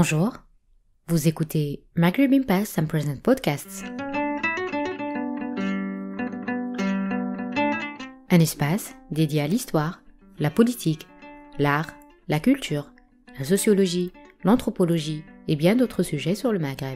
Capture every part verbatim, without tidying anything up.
Bonjour, vous écoutez Maghreb Past and Present Podcasts. Un espace dédié à l'histoire, la politique, l'art, la culture, la sociologie, l'anthropologie et bien d'autres sujets sur le Maghreb.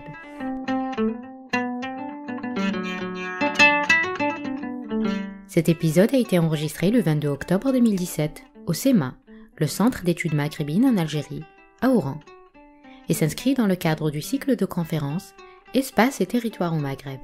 Cet épisode a été enregistré le vingt-deux octobre deux mille dix-sept au C E M A, le Centre d'études maghrébines en Algérie, à Oran, et s'inscrit dans le cadre du cycle de conférences Espace et territoire au Maghreb.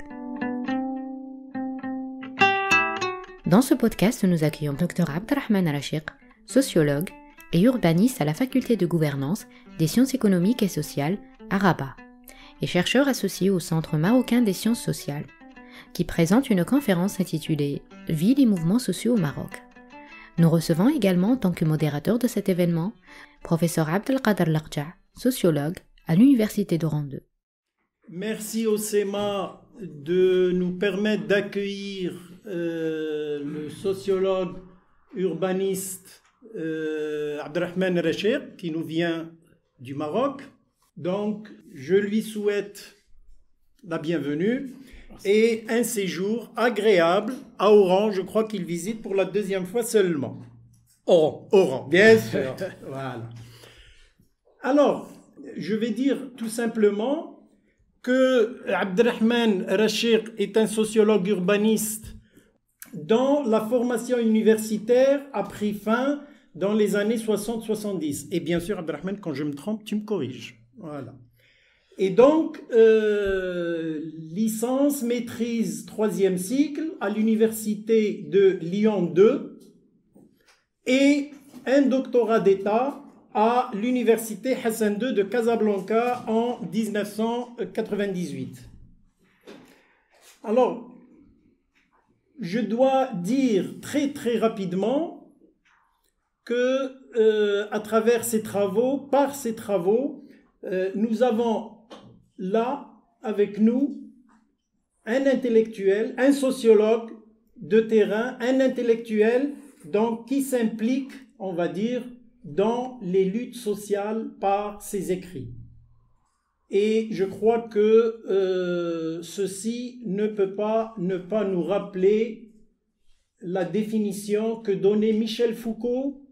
Dans ce podcast, nous accueillons Dr Abderrahmane Rachid, sociologue et urbaniste à la faculté de gouvernance des sciences économiques et sociales à Rabat, et chercheur associé au Centre marocain des sciences sociales, qui présente une conférence intitulée « Villes et mouvements sociaux au Maroc ». Nous recevons également en tant que modérateur de cet événement, professeur Abdelkader Larja, sociologue à l'Université d'Oran deux. Merci au C E M A de nous permettre d'accueillir euh, le sociologue urbaniste euh, Abderrahmane Rachid qui nous vient du Maroc. Donc, je lui souhaite la bienvenue et un séjour agréable à Oran. Je crois qu'il visite pour la deuxième fois seulement. Oran, Oran, bien sûr. Voilà. Alors, je vais dire tout simplement que Abderrahmane Rachid est un sociologue urbaniste dont la formation universitaire a pris fin dans les années soixante soixante-dix. Et bien sûr, Abderrahmane, quand je me trompe, tu me corriges. Voilà. Et donc, euh, licence, maîtrise, troisième cycle à l'université de Lyon deux et un doctorat d'État à l'université Hassan deux de Casablanca en dix-neuf cent quatre-vingt-dix-huit. Alors, je dois dire très très rapidement que euh, à travers ces travaux, par ces travaux, euh, nous avons là avec nous un intellectuel, un sociologue de terrain, un intellectuel donc qui s'implique, on va dire, dans les luttes sociales par ses écrits. Et je crois que euh, ceci ne peut pas ne pas nous rappeler la définition que donnait Michel Foucault,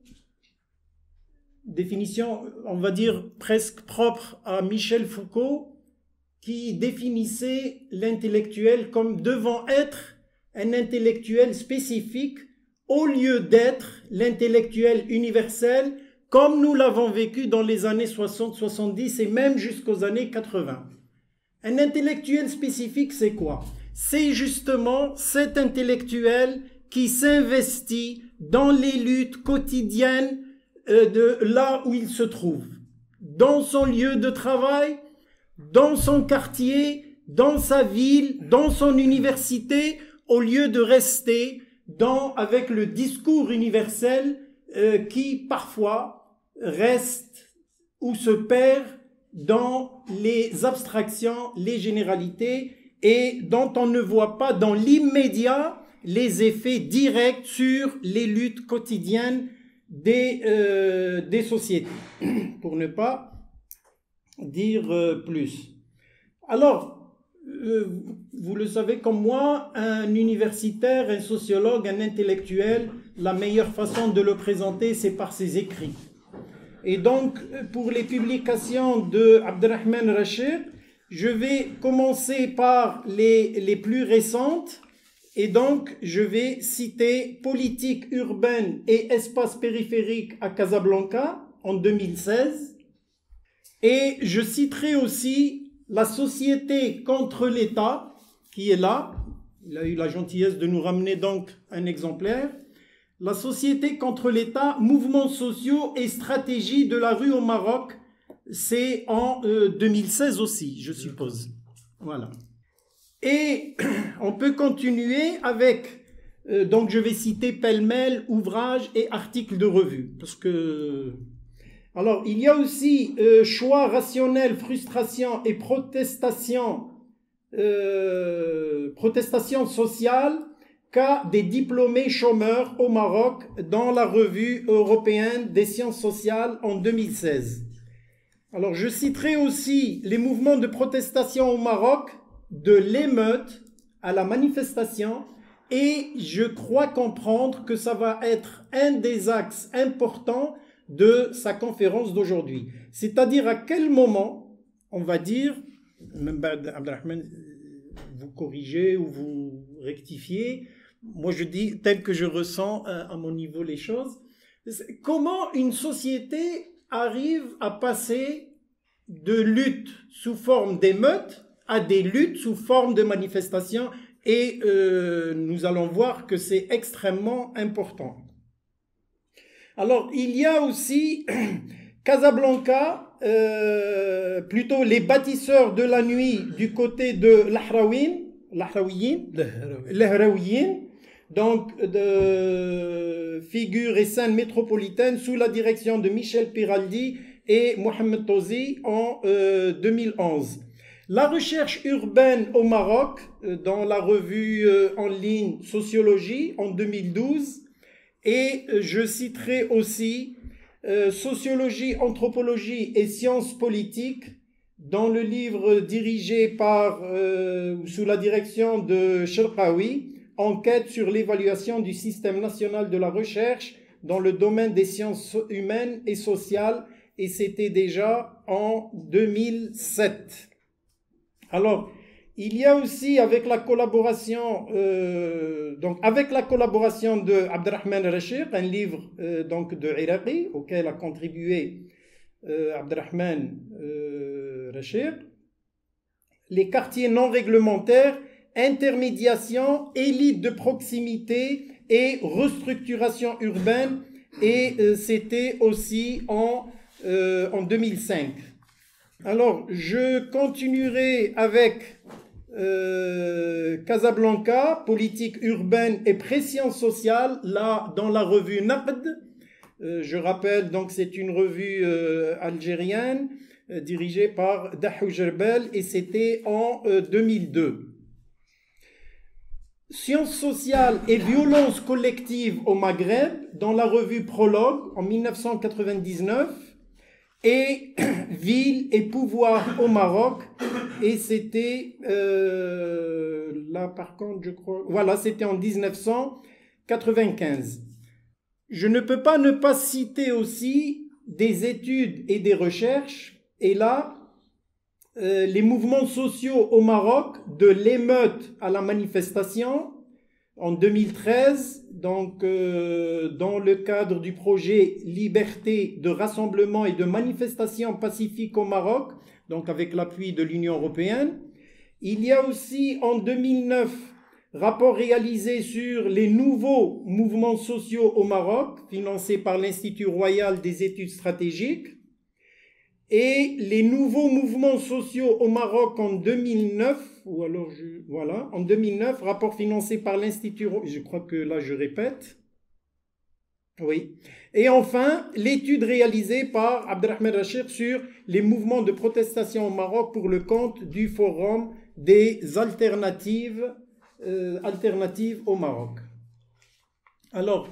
définition, on va dire, presque propre à Michel Foucault, qui définissait l'intellectuel comme devant être un intellectuel spécifique au lieu d'être l'intellectuel universel comme nous l'avons vécu dans les années soixante soixante-dix et même jusqu'aux années quatre-vingts. Un intellectuel spécifique, c'est quoi? C'est justement cet intellectuel qui s'investit dans les luttes quotidiennes de là où il se trouve, dans son lieu de travail, dans son quartier, dans sa ville, dans son université, au lieu de rester dans, avec le discours universel euh, qui parfois reste ou se perd dans les abstractions, les généralités et dont on ne voit pas dans l'immédiat les effets directs sur les luttes quotidiennes des, euh, des sociétés, pour ne pas dire euh, plus. Alors, euh, vous le savez comme moi, un universitaire, un sociologue, un intellectuel, la meilleure façon de le présenter, c'est par ses écrits. Et donc, pour les publications de Abderrahmane Rachid, je vais commencer par les, les plus récentes. Et donc, je vais citer Politique urbaine et espace périphérique à Casablanca en deux mille seize. Et je citerai aussi La société contre l'État, qui est là. Il a eu la gentillesse de nous ramener donc un exemplaire. La société contre l'État, mouvements sociaux et stratégie de la rue au Maroc. C'est en euh, deux mille seize aussi, je suppose. Voilà. Et on peut continuer avec, euh, donc je vais citer pêle-mêle, ouvrages et articles de revue. Parce que, alors il y a aussi euh, choix rationnel, frustration et protestation, euh, protestation sociale, cas des diplômés chômeurs au Maroc dans la revue européenne des sciences sociales en deux mille seize. Alors, je citerai aussi les mouvements de protestation au Maroc, de l'émeute à la manifestation, et je crois comprendre que ça va être un des axes importants de sa conférence d'aujourd'hui. C'est-à-dire à quel moment, on va dire, même Abdelrahman, vous corrigez ou vous rectifiez, moi je dis tel que je ressens à mon niveau les choses, comment une société arrive à passer de luttes sous forme d'émeutes à des luttes sous forme de manifestations, et euh, nous allons voir que c'est extrêmement important. Alors, il y a aussi Casablanca, euh, plutôt les bâtisseurs de la nuit du côté de l'Ahraouin, l'Ahraouiyin, l'Ahraouiyin, donc de figures et scènes métropolitaines sous la direction de Michel Piraldi et Mohamed Tozi en euh, deux mille onze. La recherche urbaine au Maroc, euh, dans la revue euh, en ligne Sociologie en deux mille douze, et euh, je citerai aussi euh, Sociologie, Anthropologie et Sciences politiques dans le livre dirigé par, euh, sous la direction de Cherkaoui, Enquête sur l'évaluation du système national de la recherche dans le domaine des sciences humaines et sociales, et c'était déjà en deux mille sept. Alors, il y a aussi avec la collaboration, euh, donc avec la collaboration de Abdelrahman Rachir, un livre euh, donc de Iraqi auquel a contribué euh, Abdelrahman euh, Rachir, les quartiers non réglementaires, intermédiation, élite de proximité et restructuration urbaine, et euh, c'était aussi en, euh, en deux mille cinq. Alors, je continuerai avec euh, Casablanca, politique urbaine et pression sociale, là, dans la revue Naqd. Euh, je rappelle, donc, c'est une revue euh, algérienne euh, dirigée par Dahou Jerbel, et c'était en euh, deux mille deux. Sciences sociales et violences collectives au Maghreb, dans la revue Prologue en mille neuf cent quatre-vingt-dix-neuf. Et ville et pouvoir au Maroc, et c'était euh, là par contre je crois voilà c'était en dix-neuf cent quatre-vingt-quinze. Je ne peux pas ne pas citer aussi des études et des recherches, et là euh, les mouvements sociaux au Maroc, de l'émeute à la manifestation en deux mille treize, donc euh, dans le cadre du projet Liberté de rassemblement et de manifestation pacifique au Maroc, donc avec l'appui de l'Union européenne. Il y a aussi en deux mille neuf, rapport réalisé sur les nouveaux mouvements sociaux au Maroc, financé par l'Institut royal des études stratégiques, et les nouveaux mouvements sociaux au Maroc en deux mille neuf, ou alors je, voilà, en deux mille neuf, rapport financé par l'Institut, je crois que là je répète, oui. Et enfin, l'étude réalisée par Abdelrahman Rachir sur les mouvements de protestation au Maroc pour le compte du Forum des alternatives, euh, alternatives au Maroc. Alors,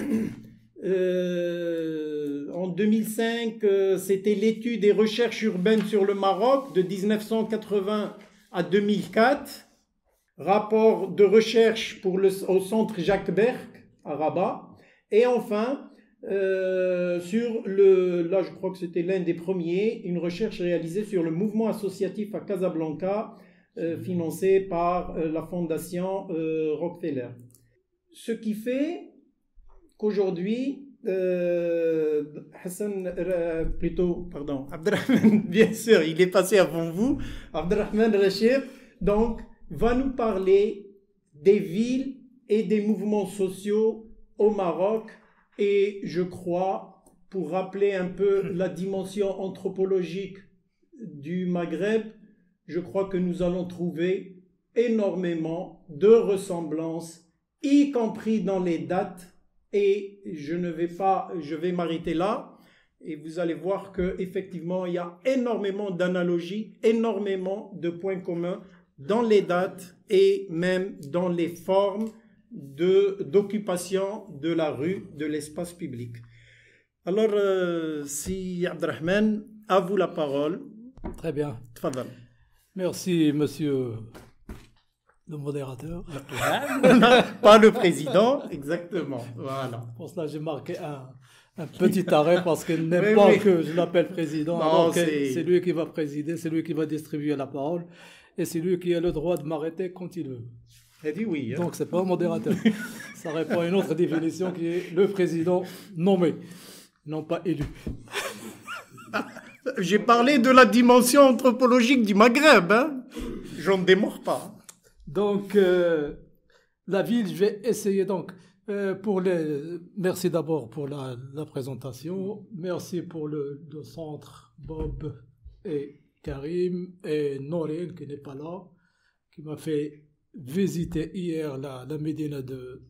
Euh, en deux mille cinq, euh, c'était l'étude des recherches urbaines sur le Maroc de dix-neuf cent quatre-vingts à deux mille quatre, rapport de recherche pour le, au centre Jacques Berck à Rabat, et enfin euh, sur le, là je crois que c'était l'un des premiers, une recherche réalisée sur le mouvement associatif à Casablanca, euh, financé par euh, la fondation euh, Rockefeller. Ce qui fait qu'aujourd'hui, euh, Hassan, euh, plutôt, pardon, Abdelrahman, bien sûr, il est passé avant vous, Abdelrahman Rachir, donc, va nous parler des villes et des mouvements sociaux au Maroc, et je crois, pour rappeler un peu la dimension anthropologique du Maghreb, je crois que nous allons trouver énormément de ressemblances, y compris dans les dates. Et je ne vais pas, je vais m'arrêter là, et vous allez voir que effectivement il y a énormément d'analogies, énormément de points communs dans les dates et même dans les formes de d'occupation de la rue, de l'espace public. Alors, euh, si Abdelrahman, à vous la parole. Très bien. Tfadal. Merci, monsieur le modérateur. Pas le président, exactement. Voilà. Pour cela, j'ai marqué un, un petit arrêt parce qu'il n'aime Oui, pas oui. que je l'appelle président. Non, alors que c'est- c'est lui qui va présider, c'est lui qui va distribuer la parole et c'est lui qui a le droit de m'arrêter quand il veut. Elle dit oui. hein. Donc, c'est pas un modérateur. Ça répond à une autre définition qui est le président nommé, non pas élu. J'ai parlé de la dimension anthropologique du Maghreb. Hein. J'en démords pas. Donc, euh, la ville, je vais essayer donc. euh, pour les, merci d'abord pour la, la présentation. Merci pour le, le centre Bob et Karim et Noreen qui n'est pas là, qui m'a fait visiter hier la, la médina de,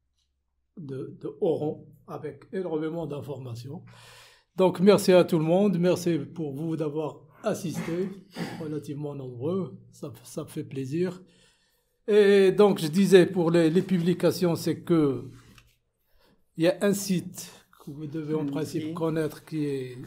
de, de Oran avec énormément d'informations. Donc, merci à tout le monde. Merci pour vous d'avoir assisté, relativement nombreux. Ça, ça me fait plaisir. Et donc, je disais, pour les, les publications, c'est que il y a un site que vous devez en principe Oui. connaître qui est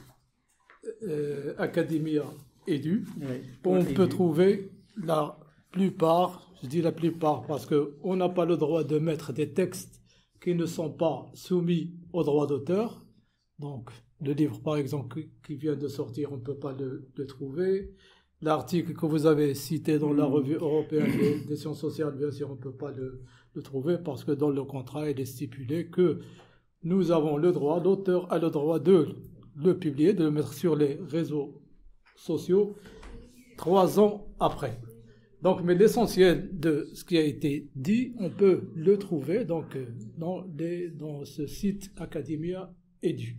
euh, Academia Edu. Oui. On Oui. peut trouver la plupart, je dis la plupart parce qu'on n'a pas le droit de mettre des textes qui ne sont pas soumis au droit d'auteur. Donc, le livre, par exemple, qui- qui vient de sortir, on ne peut pas le, le trouver. L'article que vous avez cité dans la revue européenne des, des sciences sociales, bien sûr, on ne peut pas le, le trouver parce que dans le contrat, il est stipulé que nous avons le droit, l'auteur a le droit de le publier, de le mettre sur les réseaux sociaux trois ans après. Donc, mais l'essentiel de ce qui a été dit, on peut le trouver donc, euh, dans, les, dans ce site Academia Edu.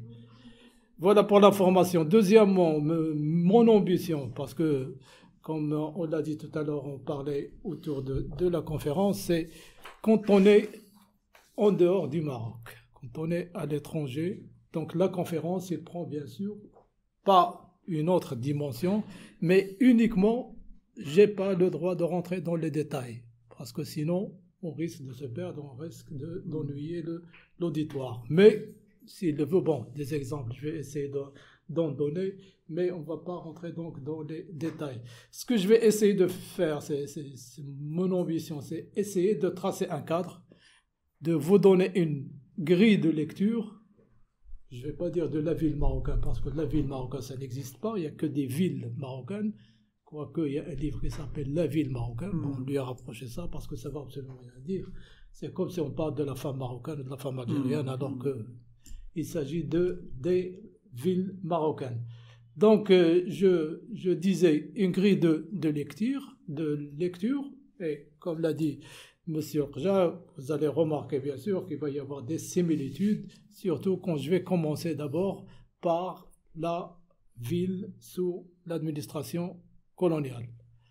Voilà pour la formation. Deuxièmement, me- mon ambition, parce que, comme on l'a dit tout à l'heure, on parlait autour de, de la conférence, c'est quand on est en dehors du Maroc, quand on est à l'étranger, donc la conférence, il prend bien sûr pas une autre dimension, mais uniquement, j'ai pas le droit de rentrer dans les détails, parce que sinon, on risque de se perdre, on risque de- d'ennuyer le- l'auditoire. Mais, s'il le veut, bon, des exemples, je vais essayer de- d'en donner, mais on ne va pas rentrer donc dans les détails. Ce que je vais essayer de faire, c'est c'est- c'est mon ambition, c'est essayer de tracer un cadre, de vous donner une grille de lecture. Je ne vais pas dire de la ville marocaine, parce que la ville marocaine, ça n'existe pas, il n'y a que des villes marocaines, quoique il y a un livre qui s'appelle La ville marocaine, bon, on lui a rapproché ça parce que ça ne va absolument rien dire. C'est comme si on parle de la femme marocaine ou de la femme algérienne, alors que il s'agit de des villes marocaines. Donc, euh, je, je disais une grille de, de lecture, de lecture, et comme l'a dit M. Rja, vous allez remarquer bien sûr qu'il va y avoir des similitudes, surtout quand je vais commencer d'abord par la ville sous l'administration coloniale.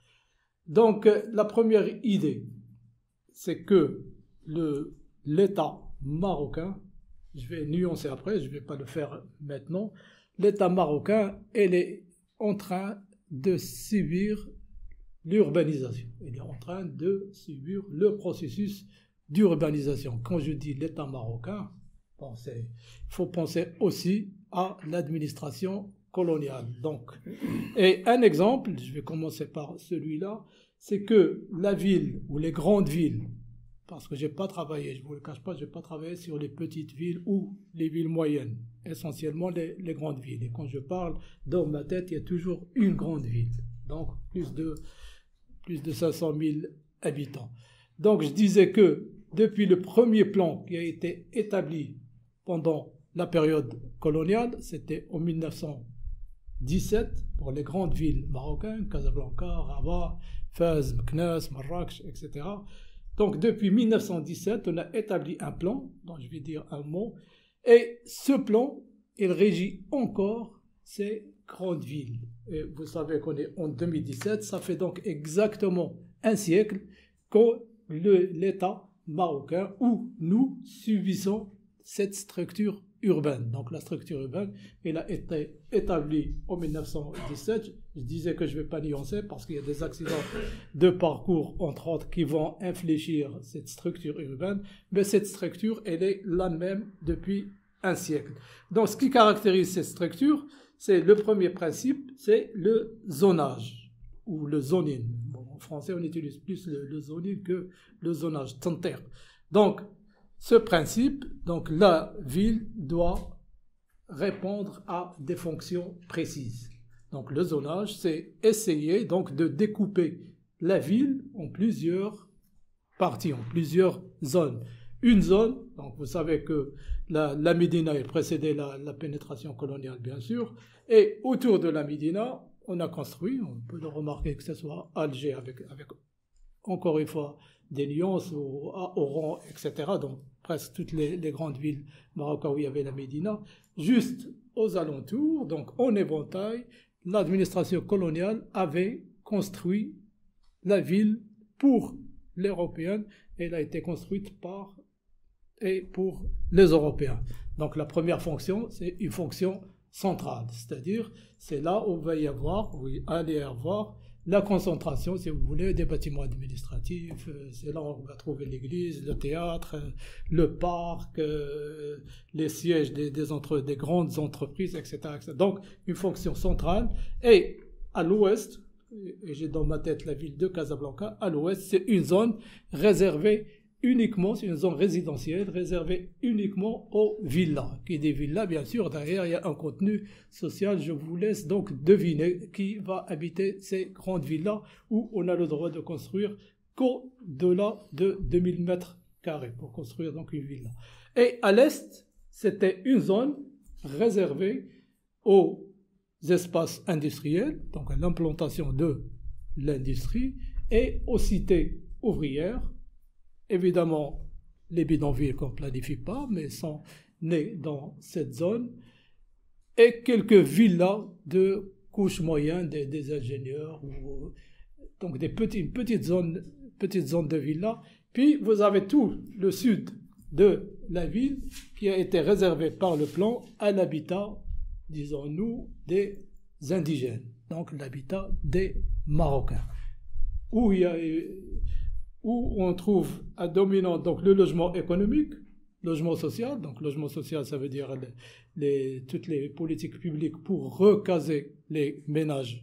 Donc, euh, la première idée, c'est que le, l'État marocain, je vais nuancer après, je ne vais pas le faire maintenant, l'État marocain, elle est en train de subir l'urbanisation. Il est en train de subir le processus d'urbanisation. Quand je dis l'État marocain, bon, il faut penser aussi à l'administration coloniale. Donc, et un exemple, je vais commencer par celui-là, c'est que la ville ou les grandes villes, parce que je n'ai pas travaillé, je ne vous le cache pas, je n'ai pas travaillé sur les petites villes ou les villes moyennes, essentiellement les, les grandes villes. Et quand je parle, dans ma tête, il y a toujours une grande ville, donc plus de, plus de cinq cent mille habitants. Donc je disais que depuis le premier plan qui a été établi pendant la période coloniale, c'était en mille neuf cent dix-sept pour les grandes villes marocaines, Casablanca, Rabat, Fès, Meknès, Marrakech, et cetera. Donc, depuis mille neuf cent dix-sept, on a établi un plan, dont je vais dire un mot, et ce plan, il régit encore ces grandes villes. Et vous savez qu'on est en deux mille dix-sept, ça fait donc exactement un siècle que le, l'État marocain, où nous subissons cette structure urbaine. Donc, la structure urbaine, elle a été établie en mille neuf cent dix-sept. Je disais que je ne vais pas nuancer parce qu'il y a des accidents de parcours, entre autres, qui vont infléchir cette structure urbaine. Mais cette structure, elle est la même depuis un siècle. Donc, ce qui caractérise cette structure, c'est le premier principe, c'est le zonage ou le zoning. Bon, en français, on utilise plus le, le zoning que le zonage, tanter. Donc, ce principe, donc la ville doit répondre à des fonctions précises. Donc, le zonage, c'est essayer donc de découper la ville en plusieurs parties, en plusieurs zones. Une zone, donc vous savez que la, la Médina est précédée la, la pénétration coloniale, bien sûr, et autour de la Médina, on a construit, on peut le remarquer que ce soit Alger avec, avec encore une fois des nuances au, au Oran, et cetera. Donc presque toutes les, les grandes villes marocaines où il y avait la Médina, juste aux alentours, donc en éventail, l'administration coloniale avait construit la ville pour les Européens et elle a été construite par et pour les Européens. Donc la première fonction, c'est une fonction centrale, c'est-à-dire c'est là où il va y avoir, où il allait y avoir la concentration, si vous voulez, des bâtiments administratifs, c'est là où on va trouver l'église, le théâtre, le parc, euh, les sièges des, des, entre, des grandes entreprises, et cetera, et cetera. Donc une fonction centrale, et à l'ouest, et j'ai dans ma tête la ville de Casablanca, à l'ouest, c'est une zone réservée uniquement, c'est une zone résidentielle réservée uniquement aux villas. Qui dit villas, bien sûr, derrière il y a un contenu social. Je vous laisse donc deviner qui va habiter ces grandes villas où on a le droit de construire qu'au-delà de deux mille mètres carrés pour construire donc une villa. Et à l'est, c'était une zone réservée aux espaces industriels, donc à l'implantation de l'industrie et aux cités ouvrières. Évidemment, les bidonvilles qu'on ne planifie pas, mais sont nés dans cette zone, et quelques villas de couche moyenne des, des ingénieurs, ou, donc des petits, une petite zone, petite zone de villas. Puis vous avez tout le sud de la ville qui a été réservé par le plan à l'habitat, disons-nous, des indigènes, donc l'habitat des Marocains, où il y a où on trouve à dominant donc le logement économique, logement social. Donc logement social, ça veut dire les, les, toutes les politiques publiques pour recaser les ménages,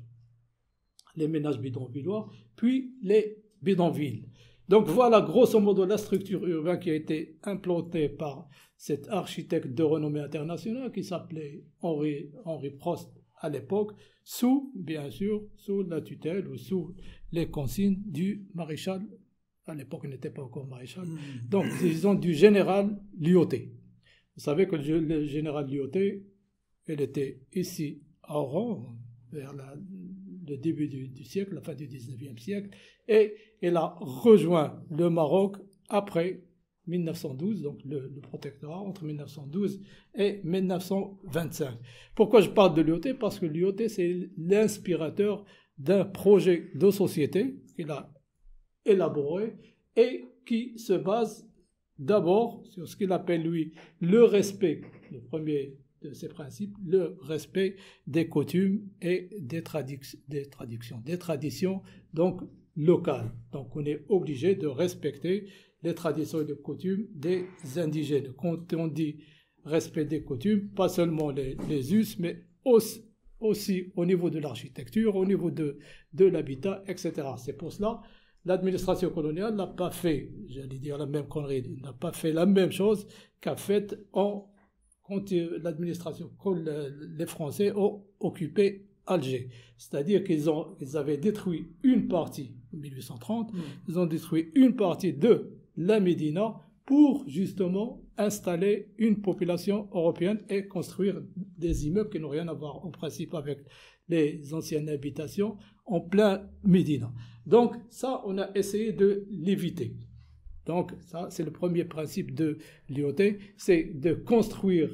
les ménages bidonvillois, puis les bidonvilles. Donc voilà grosso modo la structure urbaine qui a été implantée par cet architecte de renommée internationale qui s'appelait Henri, Henri Prost à l'époque, sous, bien sûr, sous la tutelle ou sous les consignes du maréchal. À l'époque, il n'était pas encore maréchal. Mmh. Donc, disons du général Lyautey. Vous savez que le, le général Lyautey, il était ici à Oran, vers la, le début du, du siècle, la fin du dix-neuvième siècle, et il a rejoint le Maroc après mille neuf cent douze, donc le, le protectorat entre mille neuf cent douze et mille neuf cent vingt-cinq. Pourquoi je parle de Lyautey? Parce que Lyautey, c'est l'inspirateur d'un projet de société qu'il a élaboré et qui se base d'abord sur ce qu'il appelle lui le respect, le premier de ces principes, le respect des coutumes et des, tradi- des traditions, des traditions donc locales. Donc on est obligé de respecter les traditions et les coutumes des indigènes. Quand on dit respect des coutumes, pas seulement les, les us, mais aussi, aussi au niveau de l'architecture, au niveau de, de l'habitat, et cetera. C'est pour cela l'administration coloniale n'a pas fait, j'allais dire la même connerie, n'a pas fait la même chose qu'a fait en, quand l'administration, quand les Français ont occupé Alger. C'est-à-dire qu'ils ont, ils avaient détruit une partie, en mille huit cent trente, mmh. ils ont détruit une partie de la Médina pour justement installer une population européenne et construire des immeubles qui n'ont rien à voir en principe avec les anciennes habitations en plein Médina. Donc ça, on a essayé de l'éviter. Donc ça, c'est le premier principe de Lyautey, c'est de construire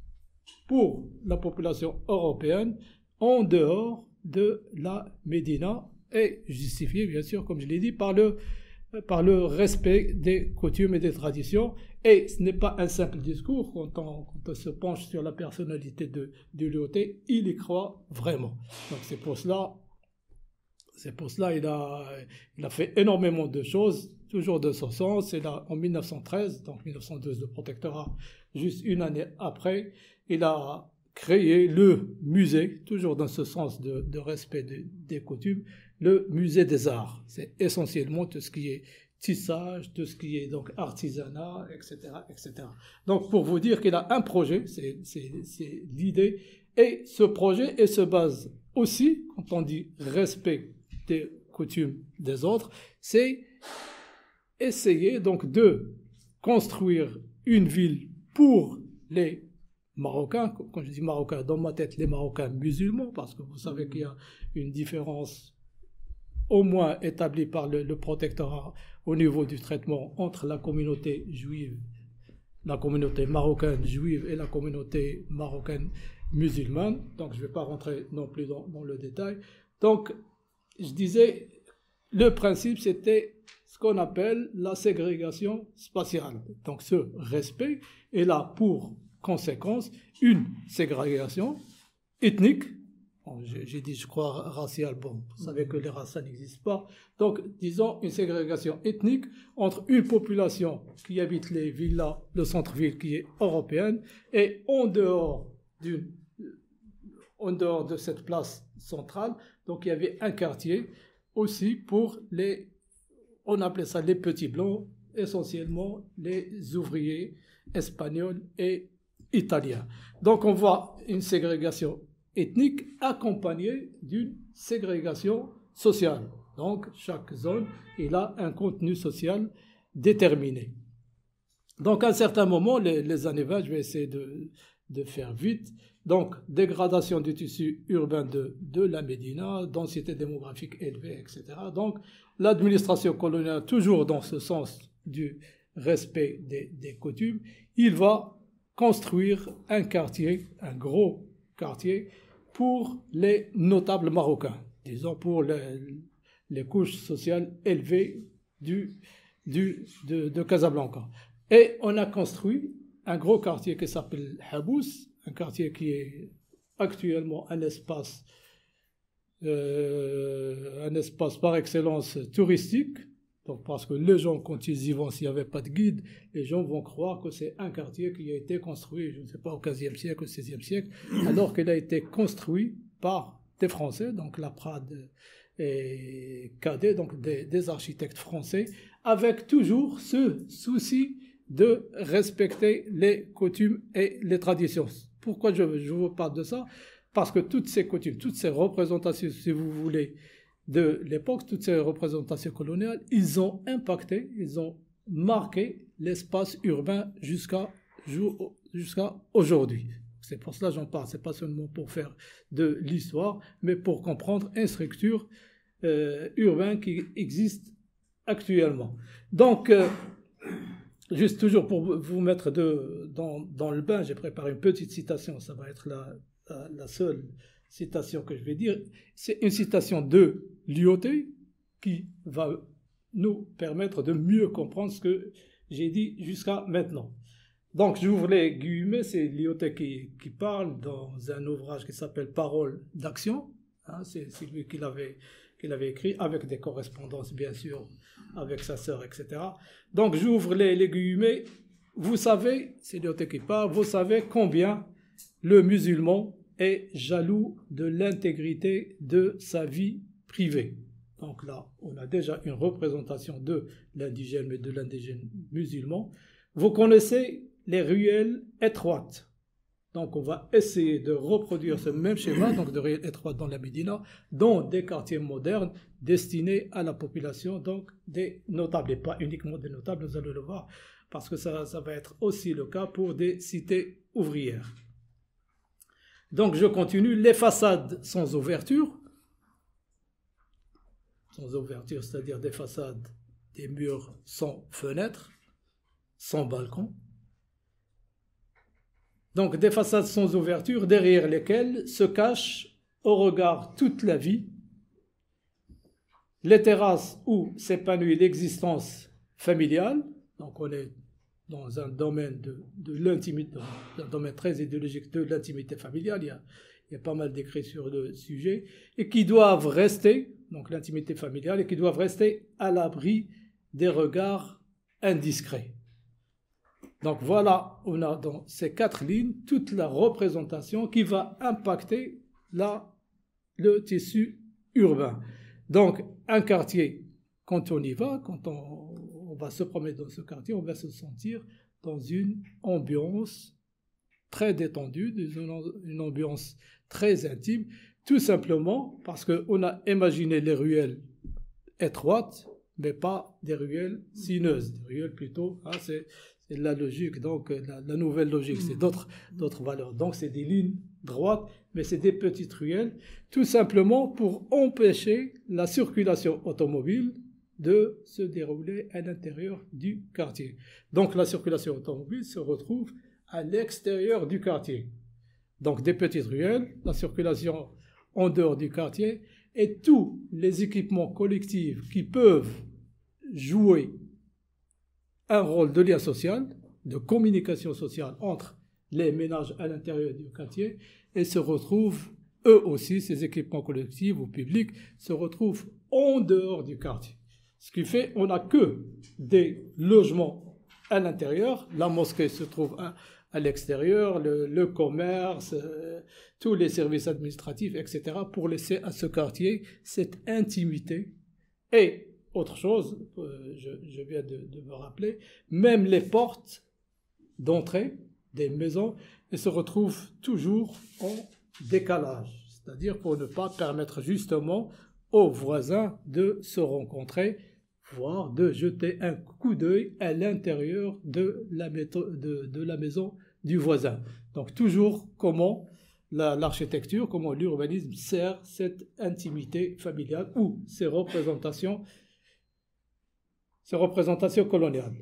pour la population européenne en dehors de la Médina et justifié, bien sûr, comme je l'ai dit, par le, par le respect des coutumes et des traditions. Et ce n'est pas un simple discours. Quand on, quand on se penche sur la personnalité de, de Lyautey, il y croit vraiment. Donc c'est pour cela, c'est pour cela il a, il a fait énormément de choses, toujours de ce sens. Et là, en mille neuf cent treize, donc mille neuf cent douze, le protectorat, juste une année après, il a créé le musée, toujours dans ce sens de, de respect de, des coutumes, le musée des arts. C'est essentiellement tout ce qui est tissage, tout ce qui est donc artisanat, et cetera, et cetera. Donc pour vous dire qu'il a un projet, c'est, c'est, c'est l'idée, et ce projet et se base aussi, quand on dit respect des coutumes des autres, c'est essayer donc de construire une ville pour les Marocains. Quand je dis Marocains, dans ma tête, les Marocains musulmans, parce que vous savez qu'il y a une différence au moins établie par le, le protectorat au niveau du traitement entre la communauté juive, la communauté marocaine juive et la communauté marocaine musulmane. Donc je ne vais pas rentrer non plus dans, dans le détail. Donc je disais, le principe c'était ce qu'on appelle la ségrégation spatiale. Donc ce respect est là pour conséquence une ségrégation ethnique. Bon, j'ai, j'ai dit, je crois, raciale. Bon, vous savez que les races, ça n'existe pas. Donc, disons, une ségrégation ethnique entre une population qui habite les villas, le centre-ville qui est européenne, et en dehors d'une, en dehors de cette place centrale, donc il y avait un quartier aussi pour les, on appelait ça les petits blancs, essentiellement les ouvriers espagnols et italiens. Donc, on voit une ségrégation ethnique accompagnée d'une ségrégation sociale. Donc, chaque zone, il a un contenu social déterminé. Donc, à un certain moment, les, les années vingt, je vais essayer de, de faire vite. Donc, dégradation du tissu urbain de, de la Médina, densité démographique élevée, et cetera. Donc, l'administration coloniale, toujours dans ce sens du respect des, des coutumes, il va construire un quartier, un gros quartier, pour les notables marocains, disons pour les, les couches sociales élevées du, du, de, de Casablanca. Et on a construit un gros quartier qui s'appelle Habous, un quartier qui est actuellement un espace, euh, un espace par excellence touristique. Donc parce que les gens, quand ils y vont, s'il n'y avait pas de guide, les gens vont croire que c'est un quartier qui a été construit, je ne sais pas, au quinzième siècle, au seizième siècle, alors qu'il a été construit par des Français, donc la Prade et Cadet, donc des, des architectes français, avec toujours ce souci de respecter les coutumes et les traditions. Pourquoi je, je vous parle de ça? Parce que toutes ces coutumes, toutes ces représentations, si vous voulez, de l'époque, toutes ces représentations coloniales, ils ont impacté, ils ont marqué l'espace urbain jusqu'à, jusqu'à aujourd'hui. C'est pour cela que j'en parle, c'est pas seulement pour faire de l'histoire, mais pour comprendre une structure euh, urbaine qui existe actuellement. Donc, euh, juste toujours pour vous mettre de, dans, dans le bain, j'ai préparé une petite citation, ça va être la, la, la seule citation que je vais dire. C'est une citation de Lyautey qui va nous permettre de mieux comprendre ce que j'ai dit jusqu'à maintenant. Donc, j'ouvre les guillemets, c'est Lyautey qui, qui parle dans un ouvrage qui s'appelle Paroles d'action. Hein, c'est, c'est lui qui l'avait, qui l'avait écrit, avec des correspondances, bien sûr, avec sa sœur, et cetera. Donc, j'ouvre les, les guillemets. Vous savez, c'est Lyautey qui parle, vous savez combien le musulman est jaloux de l'intégrité de sa vie privée. Donc là, on a déjà une représentation de l'indigène, mais de l'indigène musulman. Vous connaissez les ruelles étroites. Donc on va essayer de reproduire ce même schéma, donc de ruelles étroites dans la Médina, dans des quartiers modernes destinés à la population, donc des notables, et pas uniquement des notables, vous allez le voir, parce que ça, ça va être aussi le cas pour des cités ouvrières. Donc je continue, les façades sans ouverture, sans ouverture, c'est-à-dire des façades, des murs sans fenêtres, sans balcon. Donc des façades sans ouverture, derrière lesquelles se cache au regard toute la vie, les terrasses où s'épanouit l'existence familiale, donc on est dans un domaine de, de l'intimité, un domaine très idéologique de l'intimité familiale, il y a, il y a pas mal d'écrits sur le sujet, et qui doivent rester, donc l'intimité familiale, et qui doivent rester à l'abri des regards indiscrets. Donc voilà, on a dans ces quatre lignes toute la représentation qui va impacter la, le tissu urbain. Donc un quartier, quand on y va, quand on, on va se promener dans ce quartier, on va se sentir dans une ambiance très détendue, une ambiance très intime, tout simplement parce qu'on a imaginé les ruelles étroites, mais pas des ruelles sinueuses, des ruelles plutôt, hein, c'est, c'est la logique, donc la, la nouvelle logique, c'est d'autres, d'autres valeurs. Donc c'est des lignes droites, mais c'est des petites ruelles, tout simplement pour empêcher la circulation automobile de se dérouler à l'intérieur du quartier. Donc la circulation automobile se retrouve à l'extérieur du quartier. Donc des petites ruelles, la circulation en dehors du quartier, et tous les équipements collectifs qui peuvent jouer un rôle de lien social, de communication sociale entre les ménages à l'intérieur du quartier, et se retrouvent, eux aussi, ces équipements collectifs ou publics, se retrouvent en dehors du quartier. Ce qui fait qu'on n'a que des logements à l'intérieur, la mosquée se trouve à, à l'extérieur, le, le commerce, euh, tous les services administratifs, et cetera, pour laisser à ce quartier cette intimité. Et autre chose, euh, je, je viens de, de me rappeler, même les portes d'entrée des maisons elles se retrouvent toujours en décalage, c'est-à-dire pour ne pas permettre justement aux voisins de se rencontrer, voire de jeter un coup d'œil à l'intérieur de la, méthode, de, de la maison du voisin. Donc toujours comment la, l'architecture, comment l'urbanisme sert cette intimité familiale ou ces représentations, ces représentations coloniales.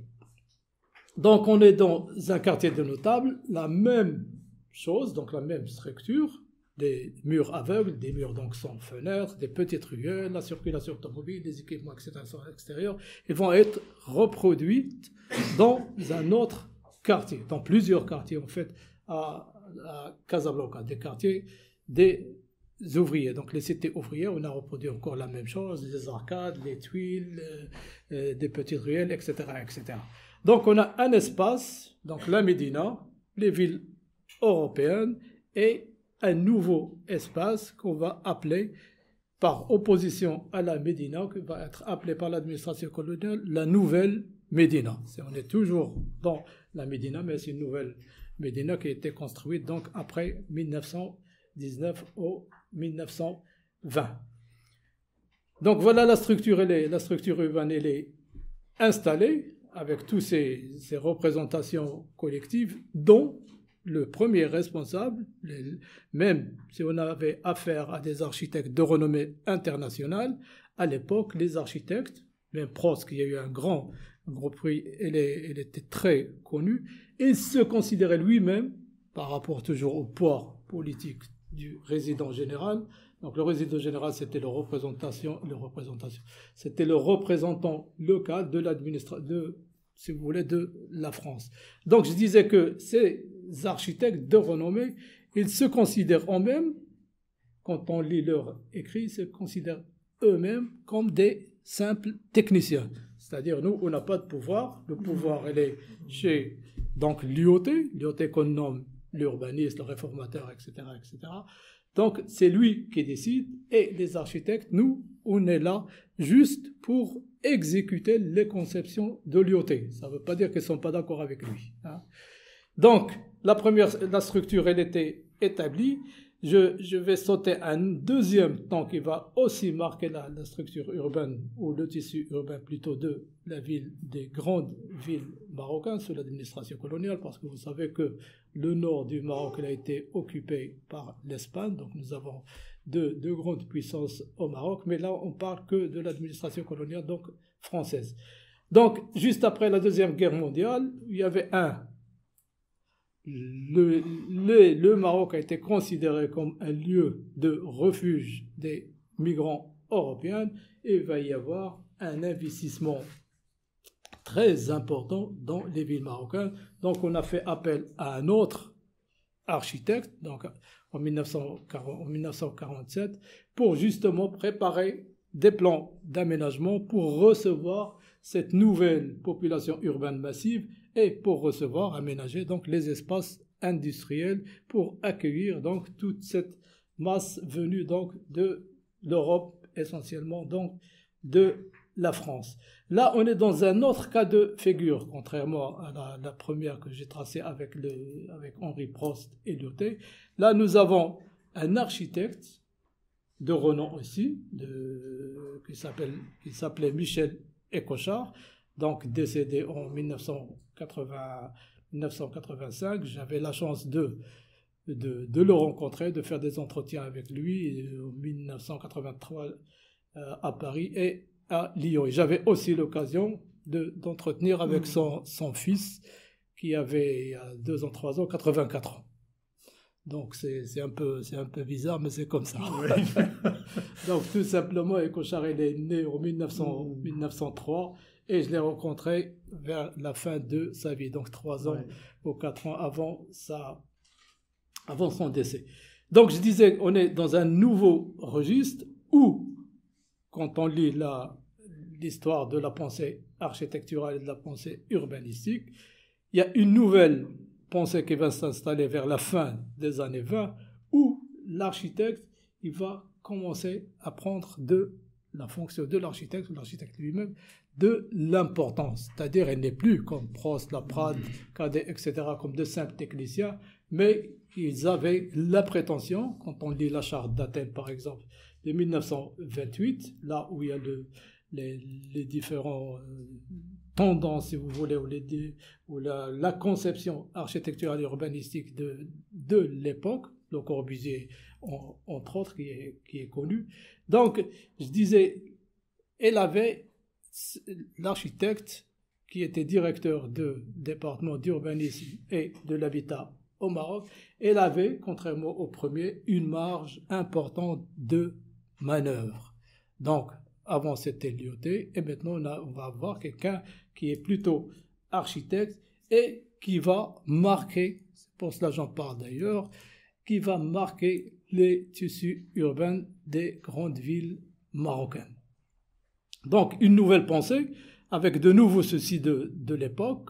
Donc on est dans un quartier de notables, la même chose, donc la même structure, des murs aveugles, des murs donc sans fenêtres, des petites ruelles, la circulation automobile, des équipements, et cetera sont extérieurs, ils vont être reproduits dans un autre quartier, dans plusieurs quartiers en fait, à, à Casablanca, des quartiers des ouvriers. Donc les cités ouvrières, on a reproduit encore la même chose, les arcades, les tuiles, euh, euh, des petites ruelles, et cetera, et cetera. Donc on a un espace, donc la Médina, les villes européennes et un nouveau espace qu'on va appeler, par opposition à la Médina, qui va être appelé par l'administration coloniale la nouvelle Médina. C'est, on est toujours dans la Médina, mais c'est une nouvelle Médina qui a été construite donc après mille neuf cent dix-neuf au mille neuf cent vingt. Donc voilà la structure, elle est, la structure urbaine, elle est installée avec toutes ces, ces représentations collectives, dont le premier responsable, les, même si on avait affaire à des architectes de renommée internationale, à l'époque, les architectes, même Prost, qui a eu un grand, un gros prix, il, est, il était très connu, il se considérait lui-même, par rapport toujours au poids politique du résident général. Donc le résident général, c'était le représentation, le représentation, c'était le représentant local de l'administration, de, si vous voulez, de la France. Donc je disais que ces architectes de renommée, ils se considèrent eux-mêmes, quand on lit leurs écrits, ils se considèrent eux-mêmes comme des simples techniciens. C'est-à-dire, nous, on n'a pas de pouvoir. Le pouvoir, il est chez donc l'U O T, l'U O T qu'on nomme l'urbaniste, le réformateur, et cetera, et cetera. Donc, c'est lui qui décide, et les architectes, nous, on est là juste pour exécuter les conceptions de l'U O T. Ça ne veut pas dire qu'ils ne sont pas d'accord avec lui. Hein. Donc, la première, la structure, elle était établie. Je, je vais sauter un deuxième temps qui va aussi marquer la, la structure urbaine, ou le tissu urbain plutôt de la ville, des grandes villes marocaines sous l'administration coloniale, parce que vous savez que le nord du Maroc il a été occupé par l'Espagne, donc nous avons deux, deux grandes puissances au Maroc, mais là on parle que de l'administration coloniale, donc française. Donc, juste après la Deuxième Guerre mondiale, il y avait un Le, le, le Maroc a été considéré comme un lieu de refuge des migrants européens et il va y avoir un investissement très important dans les villes marocaines. Donc on a fait appel à un autre architecte donc en dix-neuf cent quarante-sept pour justement préparer des plans d'aménagement pour recevoir cette nouvelle population urbaine massive et pour recevoir, aménager donc les espaces industriels pour accueillir donc toute cette masse venue donc de l'Europe, essentiellement donc de la France. Là, on est dans un autre cas de figure, contrairement à la, la première que j'ai tracée avec, le, avec Henri Prost et Lyoté. Là, nous avons un architecte de renom aussi, de, qui, s'appelle, qui s'appelait Michel Écochard, donc décédé en dix-neuf cent quatre-vingt-cinq. J'avais la chance de, de, de le rencontrer, de faire des entretiens avec lui en dix-neuf cent quatre-vingt-trois euh, à Paris et à Lyon. Et j'avais aussi l'occasion de, d'entretenir avec son, son fils qui avait, il y a deux ans, trois ans, quatre-vingt-quatre ans. Donc c'est, c'est, un peu, c'est un peu bizarre, mais c'est comme ça. Oui. Donc tout simplement, Écochard, il est né en dix-neuf cents, mmh. dix-neuf cent trois et je l'ai rencontré vers la fin de sa vie, donc trois ans oui. ou quatre ans avant, sa, avant son décès. Donc je disais, on est dans un nouveau registre où, quand on lit la, l'histoire de la pensée architecturale et de la pensée urbanistique, il y a une nouvelle pensée qui va s'installer vers la fin des années vingt, où l'architecte il va commencer à prendre de la fonction de l'architecte, ou l'architecte lui-même, de l'importance. C'est-à-dire, elle n'est plus comme Prost, Laprade, Cadet, et cetera, comme de simples techniciens, mais ils avaient la prétention, quand on lit la charte d'Athènes, par exemple, de dix-neuf cent vingt-huit, là où il y a le, les, les différents euh, tendances, si vous voulez, ou, les, ou la, la conception architecturale et urbanistique de, de l'époque, Le Corbusier, en, entre autres, qui est, qui est connu. Donc, je disais, elle avait l'architecte qui était directeur du département d'urbanisme et de l'habitat au Maroc, elle avait, contrairement au premier, une marge importante de manœuvre. Donc, avant c'était Lyoté, et maintenant on, a, on va avoir quelqu'un qui est plutôt architecte et qui va marquer, c'est pour cela j'en parle d'ailleurs, qui va marquer les tissus urbains des grandes villes marocaines. Donc une nouvelle pensée avec de nouveaux soucis de, de l'époque,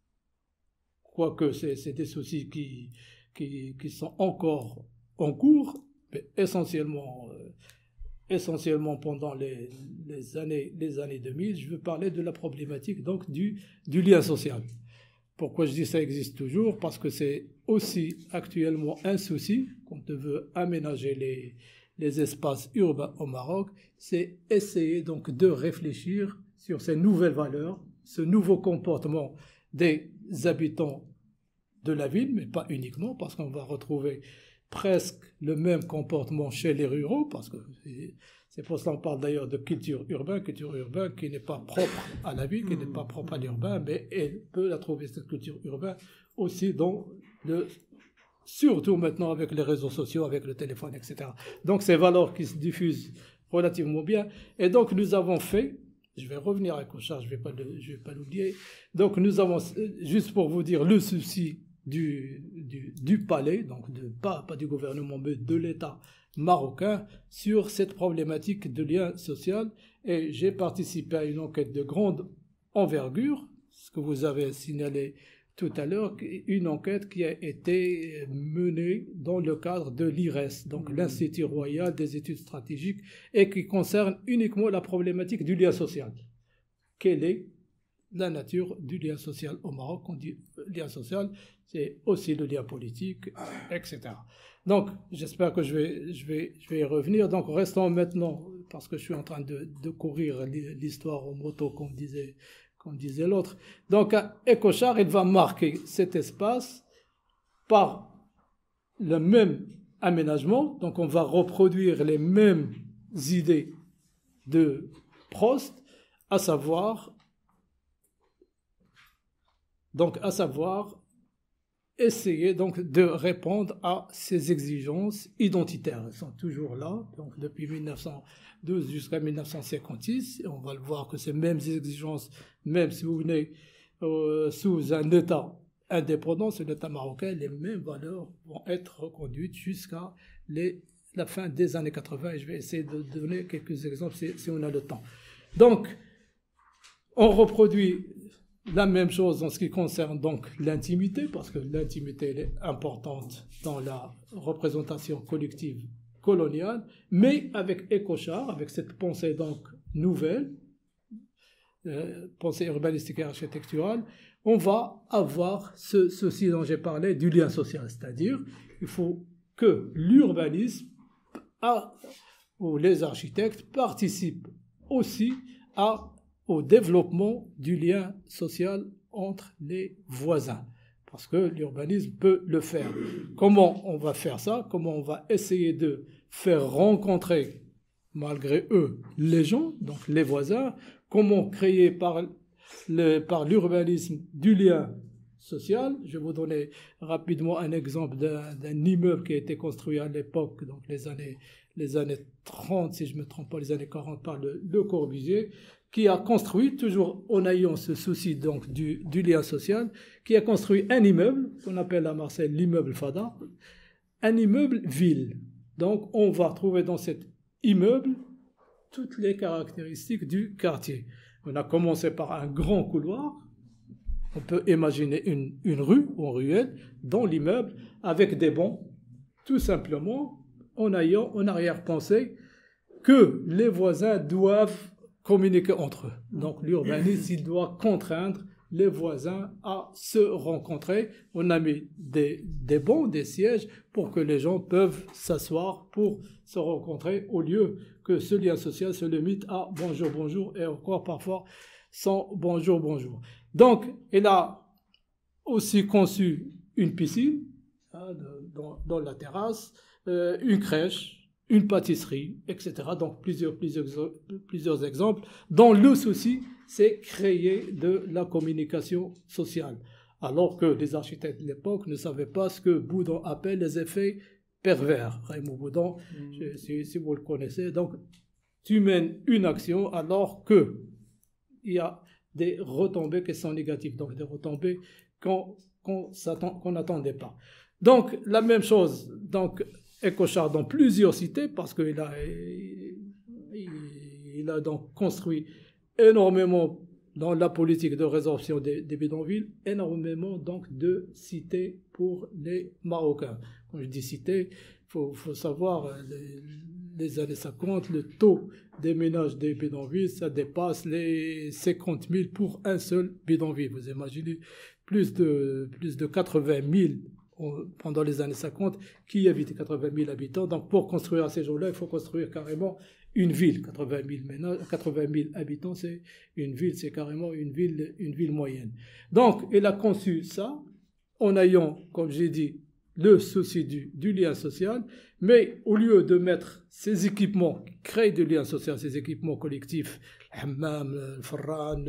quoique c'est, c'est des soucis qui, qui, qui sont encore en cours, mais essentiellement, euh, essentiellement pendant les, les, années, les années deux mille, je veux parler de la problématique donc du, du lien social. Pourquoi je dis ça existe toujours? Parce que c'est aussi actuellement un souci quand on veut aménager les, les espaces urbains au Maroc, c'est essayer donc de réfléchir sur ces nouvelles valeurs, ce nouveau comportement des habitants de la ville, mais pas uniquement, parce qu'on va retrouver presque le même comportement chez les ruraux, parce que c'est pour ça qu'on parle d'ailleurs de culture urbaine, culture urbaine qui n'est pas propre à la ville, qui n'est pas propre à l'urbain, mais elle peut la trouver, cette culture urbaine, aussi dans le... surtout maintenant avec les réseaux sociaux, avec le téléphone, et cetera. Donc ces valeurs qui se diffusent relativement bien. Et donc nous avons fait, je vais revenir à Écochard, je ne vais pas le, je vais pas l'oublier, donc nous avons, juste pour vous dire, le souci du, du, du palais, donc de, pas, pas du gouvernement, mais de l'État marocain, sur cette problématique de lien social. Et j'ai participé à une enquête de grande envergure, ce que vous avez signalé tout à l'heure, une enquête qui a été menée dans le cadre de l'I R E S, donc mmh. l'Institut Royal des études stratégiques, et qui concerne uniquement la problématique du lien social. Quelle est la nature du lien social au Maroc? On dit lien social, c'est aussi le lien politique, et cetera. Donc, j'espère que je vais, je vais, je vais y revenir. Donc, restons maintenant, parce que je suis en train de, de courir l'histoire au moto, comme disait comme disait l'autre. Donc, Écochard, il va marquer cet espace par le même aménagement. Donc, on va reproduire les mêmes idées de Prost, à savoir, donc, à savoir, essayer donc de répondre à ces exigences identitaires. Elles sont toujours là, donc depuis dix-neuf cent douze jusqu'à dix-neuf cent cinquante-six. Et on va le voir que ces mêmes exigences, même si vous venez euh, sous un État indépendant, c'est l'État marocain, les mêmes valeurs vont être reconduites jusqu'à les, la fin des années quatre-vingts. Et je vais essayer de donner quelques exemples si, si on a le temps. Donc, On reproduit la même chose en ce qui concerne donc l'intimité, parce que l'intimité elle est importante dans la représentation collective coloniale, mais avec Ecochard, avec cette pensée donc nouvelle, euh, pensée urbanistique et architecturale, on va avoir ce, ceci dont j'ai parlé du lien social, c'est-à-dire il faut que l'urbanisme a, ou les architectes participent aussi à, au développement du lien social entre les voisins. Parce que l'urbanisme peut le faire. Comment on va faire ça? Comment on va essayer de faire rencontrer, malgré eux, les gens, donc les voisins? Comment créer par, le, par l'urbanisme du lien social? Je vais vous donner rapidement un exemple d'un, d'un immeuble qui a été construit à l'époque, donc les années, les années trente, si je ne me trompe pas, les années quarante, par le, le Corbusier, qui a construit, toujours en ayant ce souci donc du, du lien social, qui a construit un immeuble, qu'on appelle à Marseille l'immeuble Fada, un immeuble ville. Donc on va trouver dans cet immeuble toutes les caractéristiques du quartier. On a commencé par un grand couloir, on peut imaginer une, une rue ou une ruelle dans l'immeuble avec des bancs, tout simplement en ayant en arrière-pensée que les voisins doivent communiquer entre eux. Donc l'urbanisme, il doit contraindre les voisins à se rencontrer. On a mis des, des bancs, des sièges pour que les gens peuvent s'asseoir pour se rencontrer au lieu que ce lien social se limite à bonjour, bonjour et encore parfois sans bonjour, bonjour. Donc il a aussi conçu une piscine hein, de, dans, dans la terrasse, euh, une crèche, une pâtisserie, et cetera. Donc plusieurs, plusieurs, plusieurs exemples dont le souci, c'est créer de la communication sociale. Alors que les architectes de l'époque ne savaient pas ce que Boudon appelle les effets pervers. Raymond Boudon, mmh. je, si, si vous le connaissez, donc tu mènes une action alors qu'il y a des retombées qui sont négatives, donc des retombées qu'on qu'on qu'on n'attendait pas. Donc la même chose, donc Ecochard dans plusieurs cités, parce qu'il a, il, il a donc construit énormément dans la politique de résorption des, des bidonvilles, énormément donc de cités pour les Marocains. Quand je dis cités, il faut, faut savoir, les, les années cinquante, le taux des ménages des bidonvilles, ça dépasse les cinquante mille pour un seul bidonville. Vous imaginez, plus de, plus de quatre-vingt mille pendant les années cinquante, qui habitait quatre-vingt mille habitants. Donc, pour construire à ces jours-là, il faut construire carrément une ville. quatre-vingt mille ménages, quatre-vingt mille habitants, c'est une ville, c'est carrément une ville, une ville moyenne. Donc, il a conçu ça en ayant, comme j'ai dit, le souci du, du lien social, mais au lieu de mettre ces équipements qui créent du lien social, ces équipements collectifs, le hammam, le farran,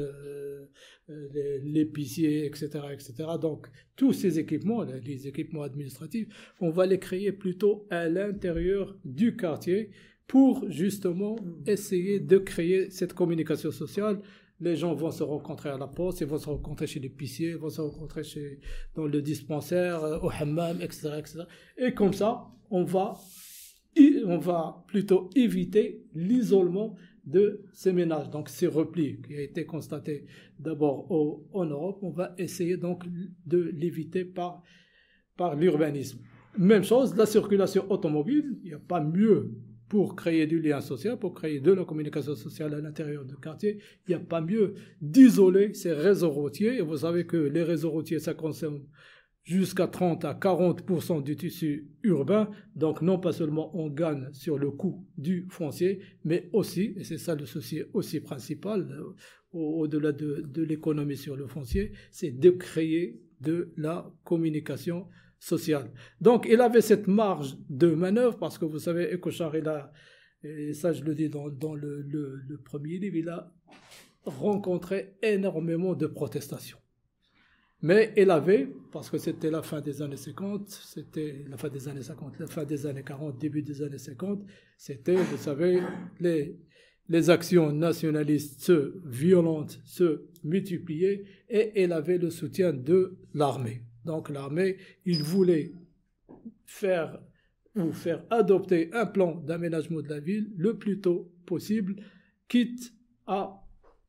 l'épicier, et cetera, et cetera. Donc, tous ces équipements, les équipements administratifs, on va les créer plutôt à l'intérieur du quartier pour justement essayer de créer cette communication sociale. Les gens vont se rencontrer à la poste, ils vont se rencontrer chez l'épicier, ils vont se rencontrer chez, dans le dispensaire, au hammam, et cetera, et cetera. Et comme ça, on va, on va plutôt éviter l'isolement de ces ménages. Donc, ces replis qui a été constaté d'abord au, en Europe, on va essayer donc de l'éviter par, par l'urbanisme. Même chose, la circulation automobile, il n'y a pas mieux pour créer du lien social, pour créer de la communication sociale à l'intérieur du quartier, il n'y a pas mieux d'isoler ces réseaux routiers. Et vous savez que les réseaux routiers, ça concerne jusqu'à trente à quarante pour cent du tissu urbain. Donc non pas seulement on gagne sur le coût du foncier, mais aussi, et c'est ça le souci aussi principal, au-delà de, de l'économie sur le foncier, c'est de créer de la communication sociale. Donc il avait cette marge de manœuvre, parce que vous savez, Ecochard, il a, et ça je le dis dans, dans le, le, le premier livre, il a rencontré énormément de protestations. Mais il avait, parce que c'était la fin des années cinquante, c'était la fin des années cinquante, la fin des années quarante, début des années cinquante, c'était, vous savez, les, les actions nationalistes se violentes, se multipliaient, et il avait le soutien de l'armée. Donc l'armée, il voulait faire ou faire adopter un plan d'aménagement de la ville le plus tôt possible, quitte à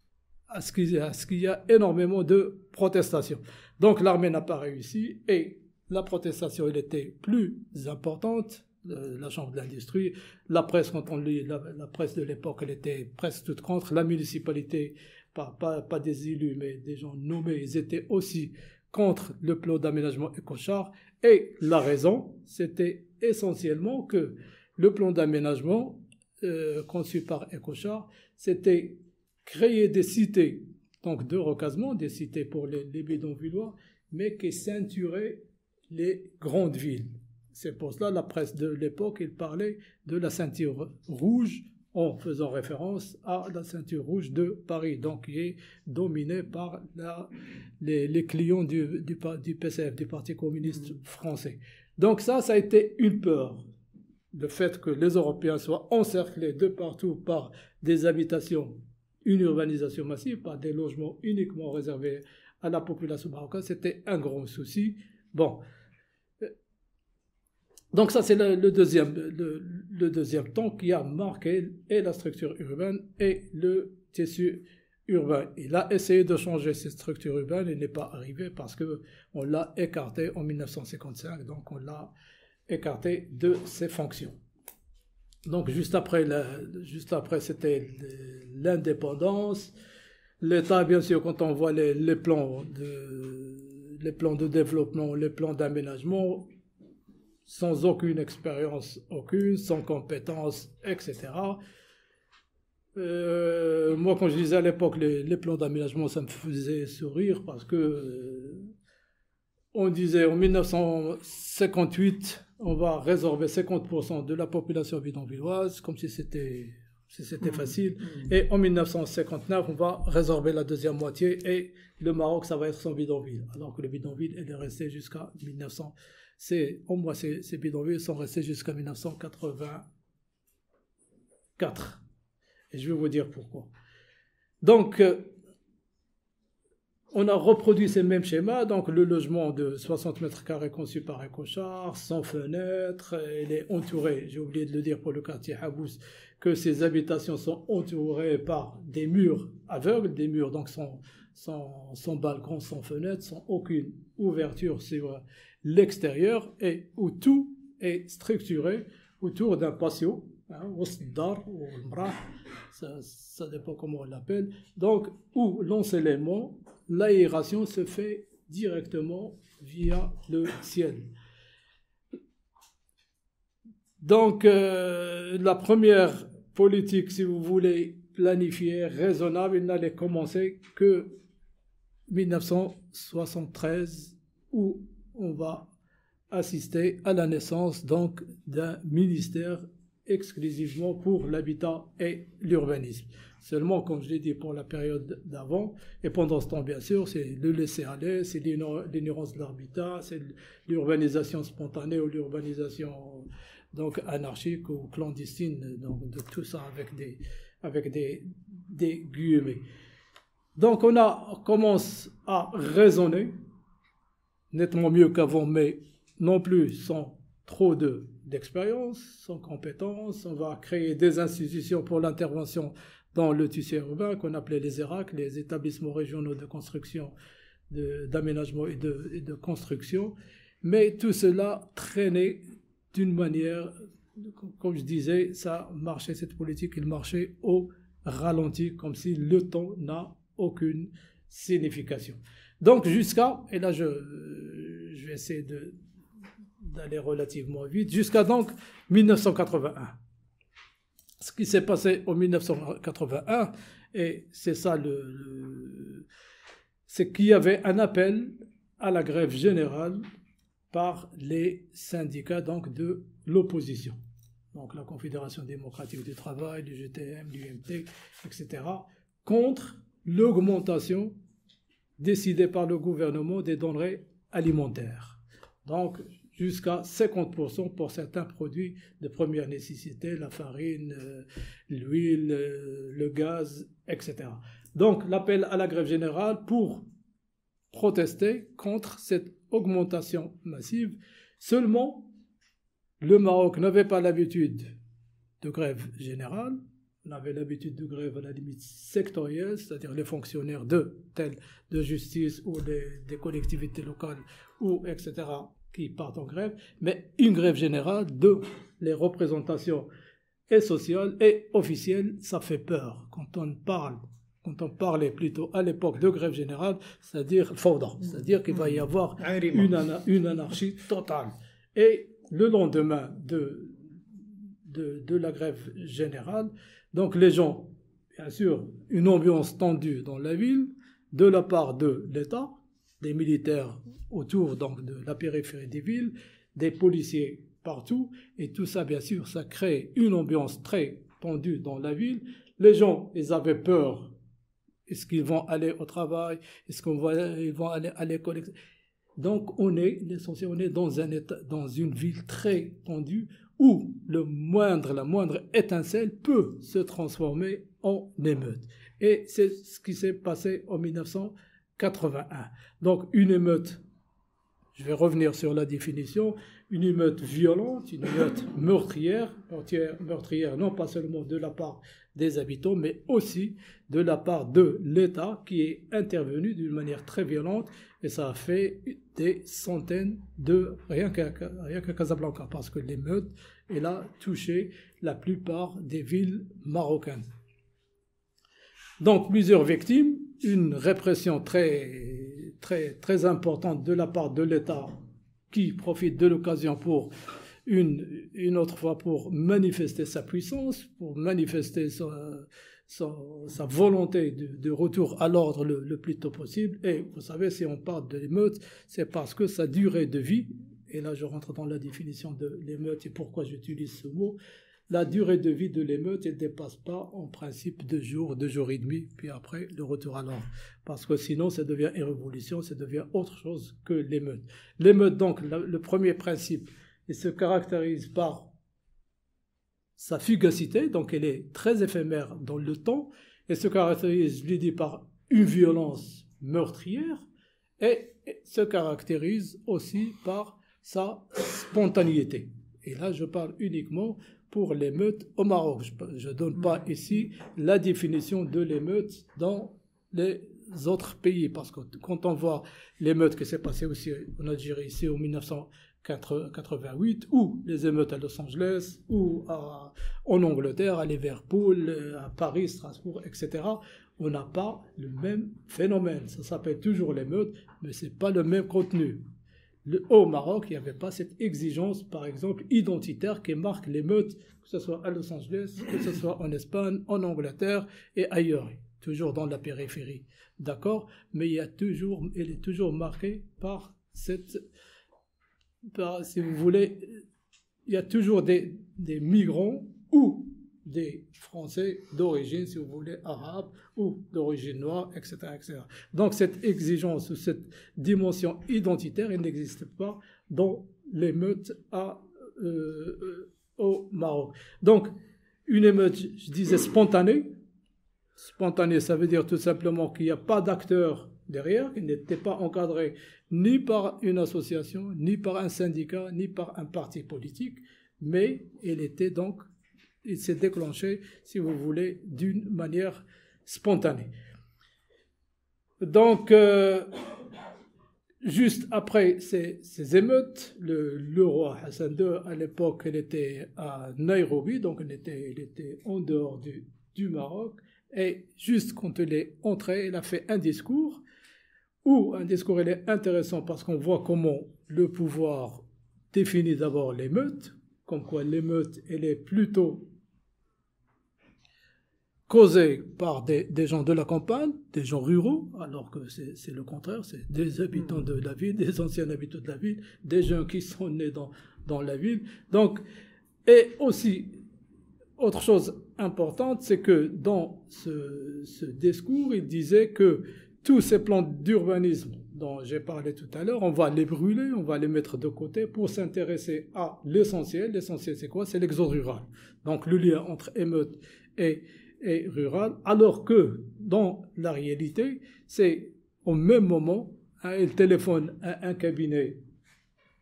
à ce qu'il y a, à ce qu'il y a énormément de protestations. Donc l'armée n'a pas réussi et la protestation elle était plus importante. La Chambre de l'industrie, la presse, quand on lit la, la presse de l'époque, elle était presque toute contre. La municipalité, pas, pas, pas des élus, mais des gens nommés, ils étaient aussi contre le plan d'aménagement Ecochar. Et la raison, c'était essentiellement que le plan d'aménagement euh, conçu par Ecochar, c'était créer des cités, donc de recasement, des cités pour les, les bidonvillois, mais qui ceinturaient les grandes villes. C'est pour cela la presse de l'époque, il parlait de la ceinture rouge en faisant référence à la ceinture rouge de Paris, donc qui est dominée par la, les, les clients du, du, du P C F, du Parti communiste français. Donc ça, ça a été une peur, le fait que les Européens soient encerclés de partout par des habitations, une urbanisation massive, par des logements uniquement réservés à la population marocaine, c'était un grand souci. Bon. Donc ça, c'est le, le, deuxième, le, le deuxième temps qui a marqué et la structure urbaine et le tissu urbain. Il a essayé de changer cette structure urbaine, il n'est pas arrivé parce qu'on l'a écarté en mille neuf cent cinquante-cinq, donc on l'a écarté de ses fonctions. Donc juste après, la, juste après c'était l'indépendance. L'État, bien sûr, quand on voit les, les, plans de, les plans de développement, les plans d'aménagement, sans aucune expérience, aucune, sans compétences, et cetera. Euh, moi, quand je disais à l'époque les, les plans d'aménagement, ça me faisait sourire parce que euh, on disait en mille neuf cent cinquante-huit, on va résorber cinquante pour cent de la population bidonvilloise, comme si c'était si c'était facile. Et en mille neuf cent cinquante-neuf, on va résorber la deuxième moitié et le Maroc, ça va être son bidonville. Alors que le bidonville, il est resté jusqu'à mille neuf cents. C'est, au moins, ces, ces bidonvilles sont restés jusqu'à mille neuf cent quatre-vingt-quatre. Et je vais vous dire pourquoi. Donc, euh, on a reproduit ces mêmes schémas. Donc, le logement de soixante mètres carrés conçu par Ecochar, sans fenêtre, il est entouré, j'ai oublié de le dire pour le quartier Habous, que ces habitations sont entourées par des murs aveugles, des murs donc sans, sans, sans balcon, sans fenêtre, sans aucune ouverture sur l'extérieur, et où tout est structuré autour d'un patio, hein, ou ça, ça dépend comment on l'appelle, donc où l'ensoleillement, l'aération se fait directement via le ciel. Donc euh, la première politique, si vous voulez, planifiée, raisonnable, il n'allait commencer que mille neuf cent soixante-treize, où on va assister à la naissance donc d'un ministère exclusivement pour l'habitat et l'urbanisme. Seulement, comme je l'ai dit, pour la période d'avant, et pendant ce temps, bien sûr, c'est le laisser-aller, c'est l'ignorance de l'habitat, c'est l'urbanisation spontanée ou l'urbanisation donc anarchique ou clandestine, donc de tout ça avec des, avec des, des guillemets. Donc on, a, on commence à raisonner, nettement mieux qu'avant, mais non plus sans trop de, d'expérience, sans compétence. On va créer des institutions pour l'intervention dans le tissu urbain qu'on appelait les ERAC, les établissements régionaux de construction, de, d'aménagement et de, et de construction. Mais tout cela traînait d'une manière, comme je disais, ça marchait, cette politique, il marchait au ralenti, comme si le temps n'a aucune signification. Donc jusqu'à, et là je, je vais essayer de, d'aller relativement vite, jusqu'à donc mille neuf cent quatre-vingt-un. Ce qui s'est passé en mille neuf cent quatre-vingt-un, et c'est ça le, le c'est qu'il y avait un appel à la grève générale par les syndicats donc de l'opposition, donc la Confédération démocratique du travail, du G T M, du U M T, et cetera, contre l'augmentation décidée par le gouvernement des denrées alimentaires. Donc jusqu'à cinquante pour cent pour certains produits de première nécessité, la farine, euh, l'huile, euh, le gaz, et cetera. Donc l'appel à la grève générale pour protester contre cette augmentation massive. Seulement, le Maroc n'avait pas l'habitude de grève générale, on avait l'habitude de grève à la limite sectorielle, c'est-à-dire les fonctionnaires de telle de justice ou les, des collectivités locales ou et cetera qui partent en grève, mais une grève générale de les représentations et sociales et officielles, ça fait peur quand on parle. Quand on parlait plutôt à l'époque de grève générale, c'est-à-dire fawda, c'est-à-dire qu'il va y avoir une, ana- une anarchie totale. Et le lendemain de, de, de la grève générale, donc les gens, bien sûr, une ambiance tendue dans la ville, de la part de l'État, des militaires autour donc, de la périphérie des villes, des policiers partout, et tout ça, bien sûr, ça crée une ambiance très tendue dans la ville. Les gens, ils avaient peur. Est-ce qu'ils vont aller au travail? Est-ce qu'ils vont aller à l'école? Donc, on est, l'essentiel, on est dans, un état, dans une ville très tendue où le moindre, la moindre étincelle peut se transformer en émeute. Et c'est ce qui s'est passé en mille neuf cent quatre-vingt-un. Donc, une émeute, je vais revenir sur la définition, une émeute violente, une émeute meurtrière, meurtrière, meurtrière non pas seulement de la part des habitants, mais aussi de la part de l'État qui est intervenu d'une manière très violente, et ça a fait des centaines de, rien qu'à, rien qu'à Casablanca, parce que l'émeute, elle a touché la plupart des villes marocaines. Donc plusieurs victimes, une répression très, très, très importante de la part de l'État qui profite de l'occasion pour une, une autre fois pour manifester sa puissance, pour manifester sa, sa, sa volonté de, de retour à l'ordre le, le plus tôt possible. Et vous savez, si on parle de l'émeute, c'est parce que sa durée de vie, et là je rentre dans la définition de l'émeute et pourquoi j'utilise ce mot, la durée de vie de l'émeute, elle ne dépasse pas en principe deux jours, deux jours et demi, puis après le retour à l'ordre. Parce que sinon, ça devient une révolution, ça devient autre chose que l'émeute. L'émeute, donc, le, le premier principe, il se caractérise par sa fugacité, donc elle est très éphémère dans le temps, et se caractérise, je l'ai dit, par une violence meurtrière, et se caractérise aussi par sa spontanéité. Et là, je parle uniquement pour l'émeute au Maroc. Je ne donne pas ici la définition de l'émeute dans les autres pays, parce que quand on voit l'émeute qui s'est passée aussi en Algérie, ici en mille neuf cent quatre-vingt-huit, ou les émeutes à Los Angeles, ou à, en Angleterre, à Liverpool, à Paris, Strasbourg, et cetera, on n'a pas le même phénomène. Ça s'appelle toujours l'émeute, mais ce n'est pas le même contenu. Le, au Maroc, il n'y avait pas cette exigence, par exemple, identitaire qui marque l'émeute, que ce soit à Los Angeles, que ce soit en Espagne, en Angleterre et ailleurs, toujours dans la périphérie. D'accord? Mais il y a toujours, elle est toujours marquée par cette, par, si vous voulez, il y a toujours des, des migrants ou des Français d'origine, si vous voulez, arabe ou d'origine noire, et cetera, et cetera. Donc cette exigence ou cette dimension identitaire, elle n'existe pas dans l'émeute à, euh, au Maroc. Donc une émeute, je disais spontanée. Spontanée, ça veut dire tout simplement qu'il n'y a pas d'acteur derrière, qu'il n'était pas encadré ni par une association, ni par un syndicat, ni par un parti politique, mais il était donc il s'est déclenché, si vous voulez, d'une manière spontanée. Donc, euh, juste après ces, ces émeutes, le, le roi Hassan deux, à l'époque, il était à Nairobi, donc il était, il était en dehors du, du Maroc, et juste quand il est entré, il a fait un discours, où un discours il est intéressant parce qu'on voit comment le pouvoir définit d'abord l'émeute, comme quoi l'émeute, elle est plutôt causée par des, des gens de la campagne, des gens ruraux, alors que c'est, c'est le contraire, c'est des habitants de la ville, des anciens habitants de la ville, des gens qui sont nés dans, dans la ville. Donc, et aussi, autre chose importante, c'est que dans ce, ce discours, il disait que tous ces plans d'urbanisme dont j'ai parlé tout à l'heure, on va les brûler, on va les mettre de côté pour s'intéresser à l'essentiel. L'essentiel, c'est quoi? C'est l'exode rural. Donc, le lien entre émeute et, et rural, alors que dans la réalité, c'est au même moment, hein, il téléphone à un cabinet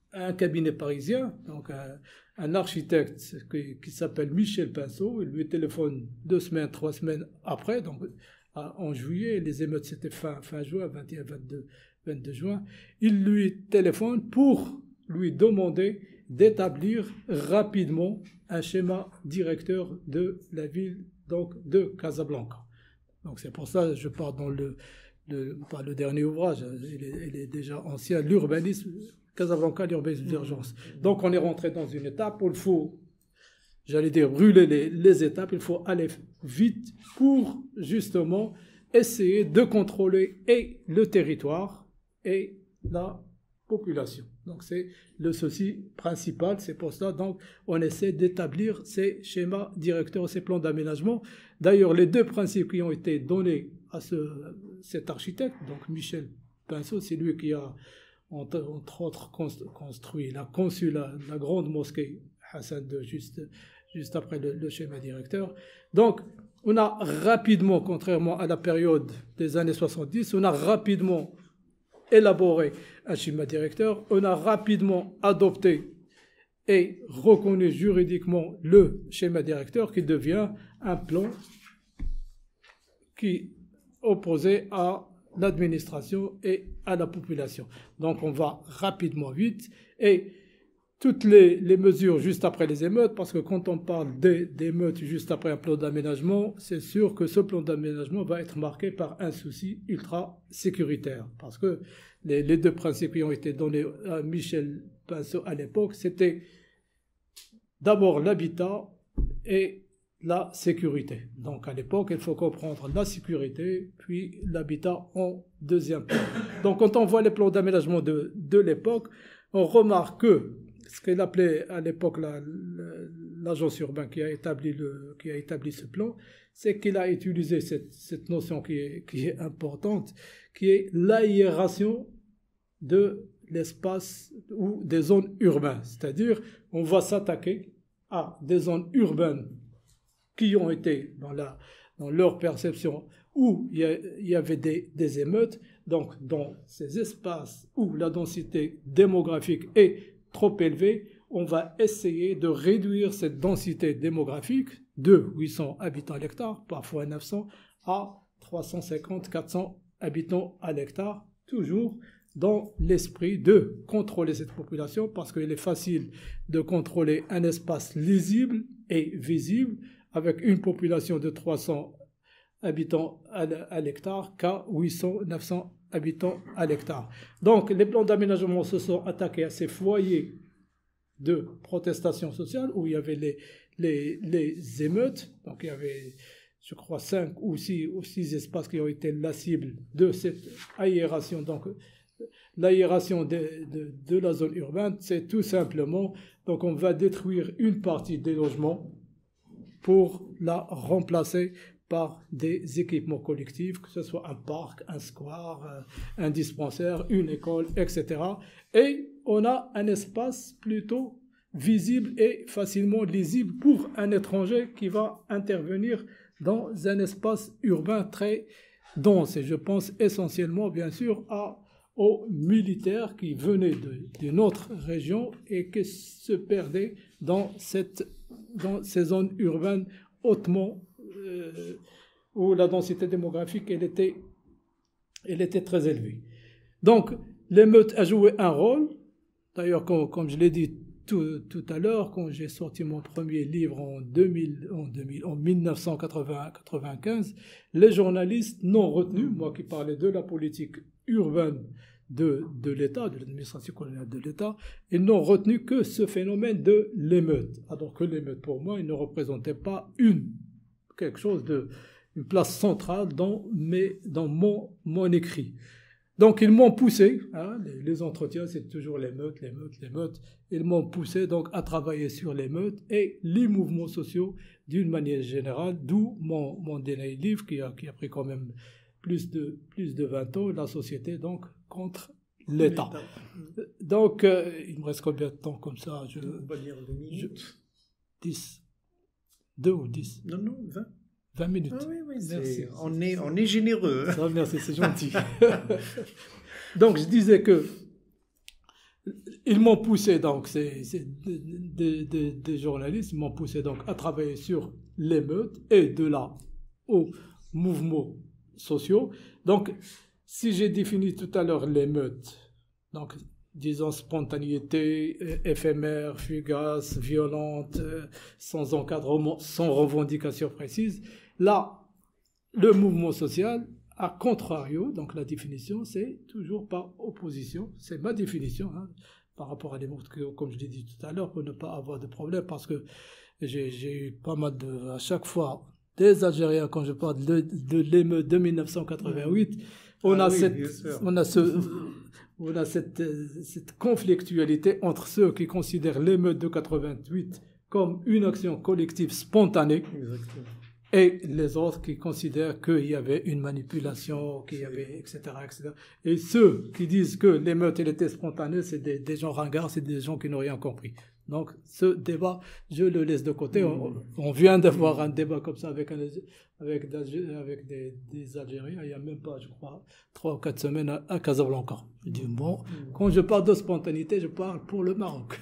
un cabinet parisien, donc un, un architecte qui, qui s'appelle Michel Pinceau. Il lui téléphone deux semaines, trois semaines après, donc en juillet, les émeutes c'était fin, fin juin, vingt et un, vingt-deux, vingt-deux juin. Il lui téléphone pour lui demander d'établir rapidement un schéma directeur de la ville donc de Casablanca. Donc c'est pour ça que je pars dans le, le, pas le dernier ouvrage, il est, il est déjà ancien, l'urbanisme, Casablanca, l'urbanisme d'urgence. Donc on est rentré dans une étape où il faut, j'allais dire, brûler les, les étapes, il faut aller vite pour justement essayer de contrôler et le territoire et la population. Donc c'est le souci principal, c'est pour ça donc on essaie d'établir ces schémas directeurs, ces plans d'aménagement. D'ailleurs, les deux principes qui ont été donnés à ce, cet architecte, donc Michel Pinceau, c'est lui qui a entre, entre autres construit, il a conçu la, la grande mosquée Hassan deux juste, juste après le, le schéma directeur. Donc on a rapidement, contrairement à la période des années soixante-dix, on a rapidement élaboré un schéma directeur, on a rapidement adopté et reconnu juridiquement le schéma directeur qui devient un plan qui est opposé à l'administration et à la population. Donc on va rapidement vite et toutes les, les mesures juste après les émeutes, parce que quand on parle des, d'émeutes juste après un plan d'aménagement, c'est sûr que ce plan d'aménagement va être marqué par un souci ultra sécuritaire. Parce que les, les deux principes qui ont été donnés à Michel Pinceau à l'époque, c'était d'abord l'habitat et la sécurité. Donc à l'époque, il faut comprendre la sécurité, puis l'habitat en deuxième plan. Donc quand on voit les plans d'aménagement de, de l'époque, on remarque que ce qu'il appelait à l'époque la, la, l'agence urbaine qui a établi, le, qui a établi ce plan, c'est qu'il a utilisé cette, cette notion qui est, qui est importante, qui est l'aération de l'espace ou des zones urbaines. C'est-à-dire, on va s'attaquer à des zones urbaines qui ont été dans, la, dans leur perception où il y, a, il y avait des, des émeutes, donc dans ces espaces où la densité démographique est trop élevée, on va essayer de réduire cette densité démographique de huit cents habitants à l'hectare, parfois neuf cents, à trois cent cinquante à quatre cents habitants à l'hectare, toujours dans l'esprit de contrôler cette population, parce qu'il est facile de contrôler un espace lisible et visible avec une population de trois cents habitants à l'hectare qu'à huit cents à neuf cents habitants à l'hectare. Donc, les plans d'aménagement se sont attaqués à ces foyers de protestation sociale où il y avait les, les, les émeutes. Donc, il y avait, je crois, cinq ou six, ou six espaces qui ont été la cible de cette aération. Donc, l'aération de, de, de la zone urbaine, c'est tout simplement, donc on va détruire une partie des logements pour la remplacer par des équipements collectifs, que ce soit un parc, un square, un dispensaire, une école, et cetera. Et on a un espace plutôt visible et facilement lisible pour un étranger qui va intervenir dans un espace urbain très dense. Et je pense essentiellement, bien sûr, à, aux militaires qui venaient d'une autre région et qui se perdaient dans, cette, dans ces zones urbaines hautement Euh, où la densité démographique elle était, elle était très élevée. Donc, l'émeute a joué un rôle. D'ailleurs, comme, comme je l'ai dit tout, tout à l'heure, quand j'ai sorti mon premier livre en, deux mille, en, deux mille, en dix-neuf cent quatre-vingt-quinze, les journalistes n'ont retenu, moi qui parlais de la politique urbaine de, de l'État, de l'administration coloniale de l'État, ils n'ont retenu que ce phénomène de l'émeute. Alors que l'émeute, pour moi, il ne représentait pas une quelque chose de une place centrale dans mes dans mon mon écrit. Donc ils m'ont poussé, hein, les, les entretiens c'est toujours l'émeute, l'émeute, l'émeute. Ils m'ont poussé donc à travailler sur l'émeute et les mouvements sociaux d'une manière générale, d'où mon mon dernier livre qui a qui a pris quand même plus de plus de vingt ans, la société donc contre l'État. Donc euh, il me reste combien de temps comme ça? Je, On va dire deux minutes. dix. Deux ou dix? Non, non, vingt. vingt minutes. Ah oui, oui, merci. On est, on est généreux. Ça, merci, c'est gentil. Donc, je disais que ils m'ont poussé, donc, c'est, c'est des, des, des journalistes m'ont poussé donc à travailler sur l'émeute et de là aux mouvements sociaux. Donc, si j'ai défini tout à l'heure l'émeute, donc, disons spontanéité, éphémère, fugace, violente, sans encadrement, sans revendication précise, là, le mouvement social, à contrario, donc la définition, c'est toujours par opposition. C'est ma définition, hein, par rapport à l'émeute, comme je l'ai dit tout à l'heure, pour ne pas avoir de problème, parce que j'ai, j'ai eu pas mal de, à chaque fois, des Algériens, quand je parle de, de l'émeute de dix-neuf cent quatre-vingt-huit, on, ah a, oui, cette, on a ce, on a cette, cette conflictualité entre ceux qui considèrent l'émeute de quatre-vingt-huit comme une action collective spontanée. Exactement. Et les autres qui considèrent qu'il y avait une manipulation, qu'il y avait, et cetera, et cetera. Et ceux qui disent que l'émeute, elle était spontanée, c'est des, des gens ringards, c'est des gens qui n'ont rien compris. Donc, ce débat, je le laisse de côté. On, on vient d'avoir un débat comme ça avec, un, avec, avec des, des Algériens, il n'y a même pas, je crois, trois ou quatre semaines à, à Casablanca. Je dis, bon, quand je parle de spontanéité, je parle pour le Maroc.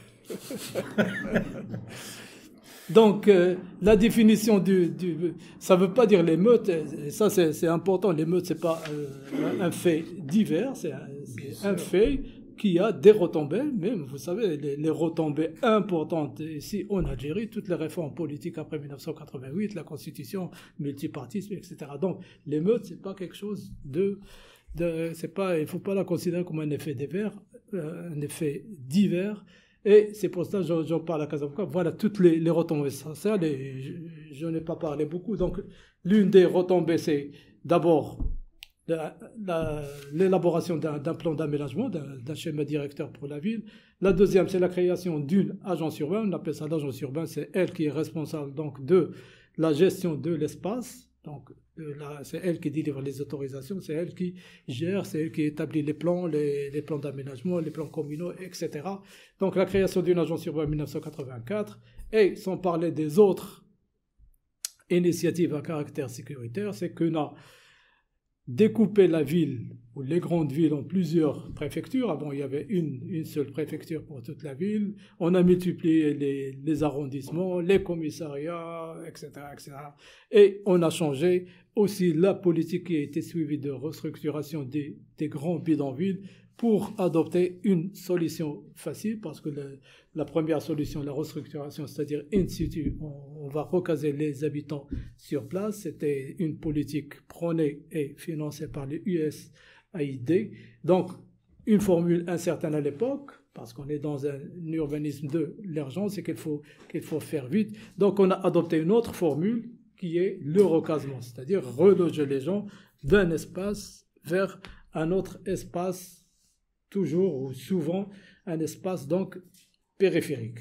Donc, euh, la définition du, du ça ne veut pas dire l'émeute, et ça c'est, c'est important, l'émeute c'est pas euh, un fait divers, c'est un, c'est un fait qui a des retombées, même vous savez, les, les retombées importantes ici en Algérie, toutes les réformes politiques après dix-neuf cent quatre-vingt-huit, la constitution, multipartisme, et cetera. Donc, l'émeute c'est pas quelque chose de, de c'est pas, il faut pas la considérer comme un effet divers, euh, un effet divers. Et c'est pour ça que j'en, j'en parle à Casablanca. Voilà toutes les, les retombées sociales, et je, je n'ai pas parlé beaucoup. Donc, l'une des retombées, c'est d'abord la, la, l'élaboration d'un, d'un plan d'aménagement, d'un, d'un schéma directeur pour la ville. La deuxième, c'est la création d'une agence urbaine. On appelle ça l'agence urbaine. C'est elle qui est responsable donc de la gestion de l'espace. Donc, là, c'est elle qui délivre les autorisations, c'est elle qui gère, c'est elle qui établit les plans, les, les plans d'aménagement, les plans communaux, et cetera. Donc, la création d'une agence urbaine en dix-neuf cent quatre-vingt-quatre, et sans parler des autres initiatives à caractère sécuritaire, c'est qu'on a découpé la ville, ou les grandes villes, en plusieurs préfectures. Avant, il y avait une, une seule préfecture pour toute la ville. On a multiplié les, les arrondissements, les commissariats, et cetera, et cetera. Et on a changé aussi la politique qui a été suivie de restructuration des, des grands bidonvilles pour adopter une solution facile, parce que le, la première solution, la restructuration, c'est-à-dire in situ, on, on va recaser les habitants sur place, c'était une politique prônée et financée par les U S A I D. Donc, une formule incertaine à l'époque, parce qu'on est dans un urbanisme de l'urgence et qu'il faut, qu'il faut faire vite. Donc, on a adopté une autre formule qui est le recasement, c'est-à-dire reloger les gens d'un espace vers un autre espace, toujours ou souvent un espace donc périphérique.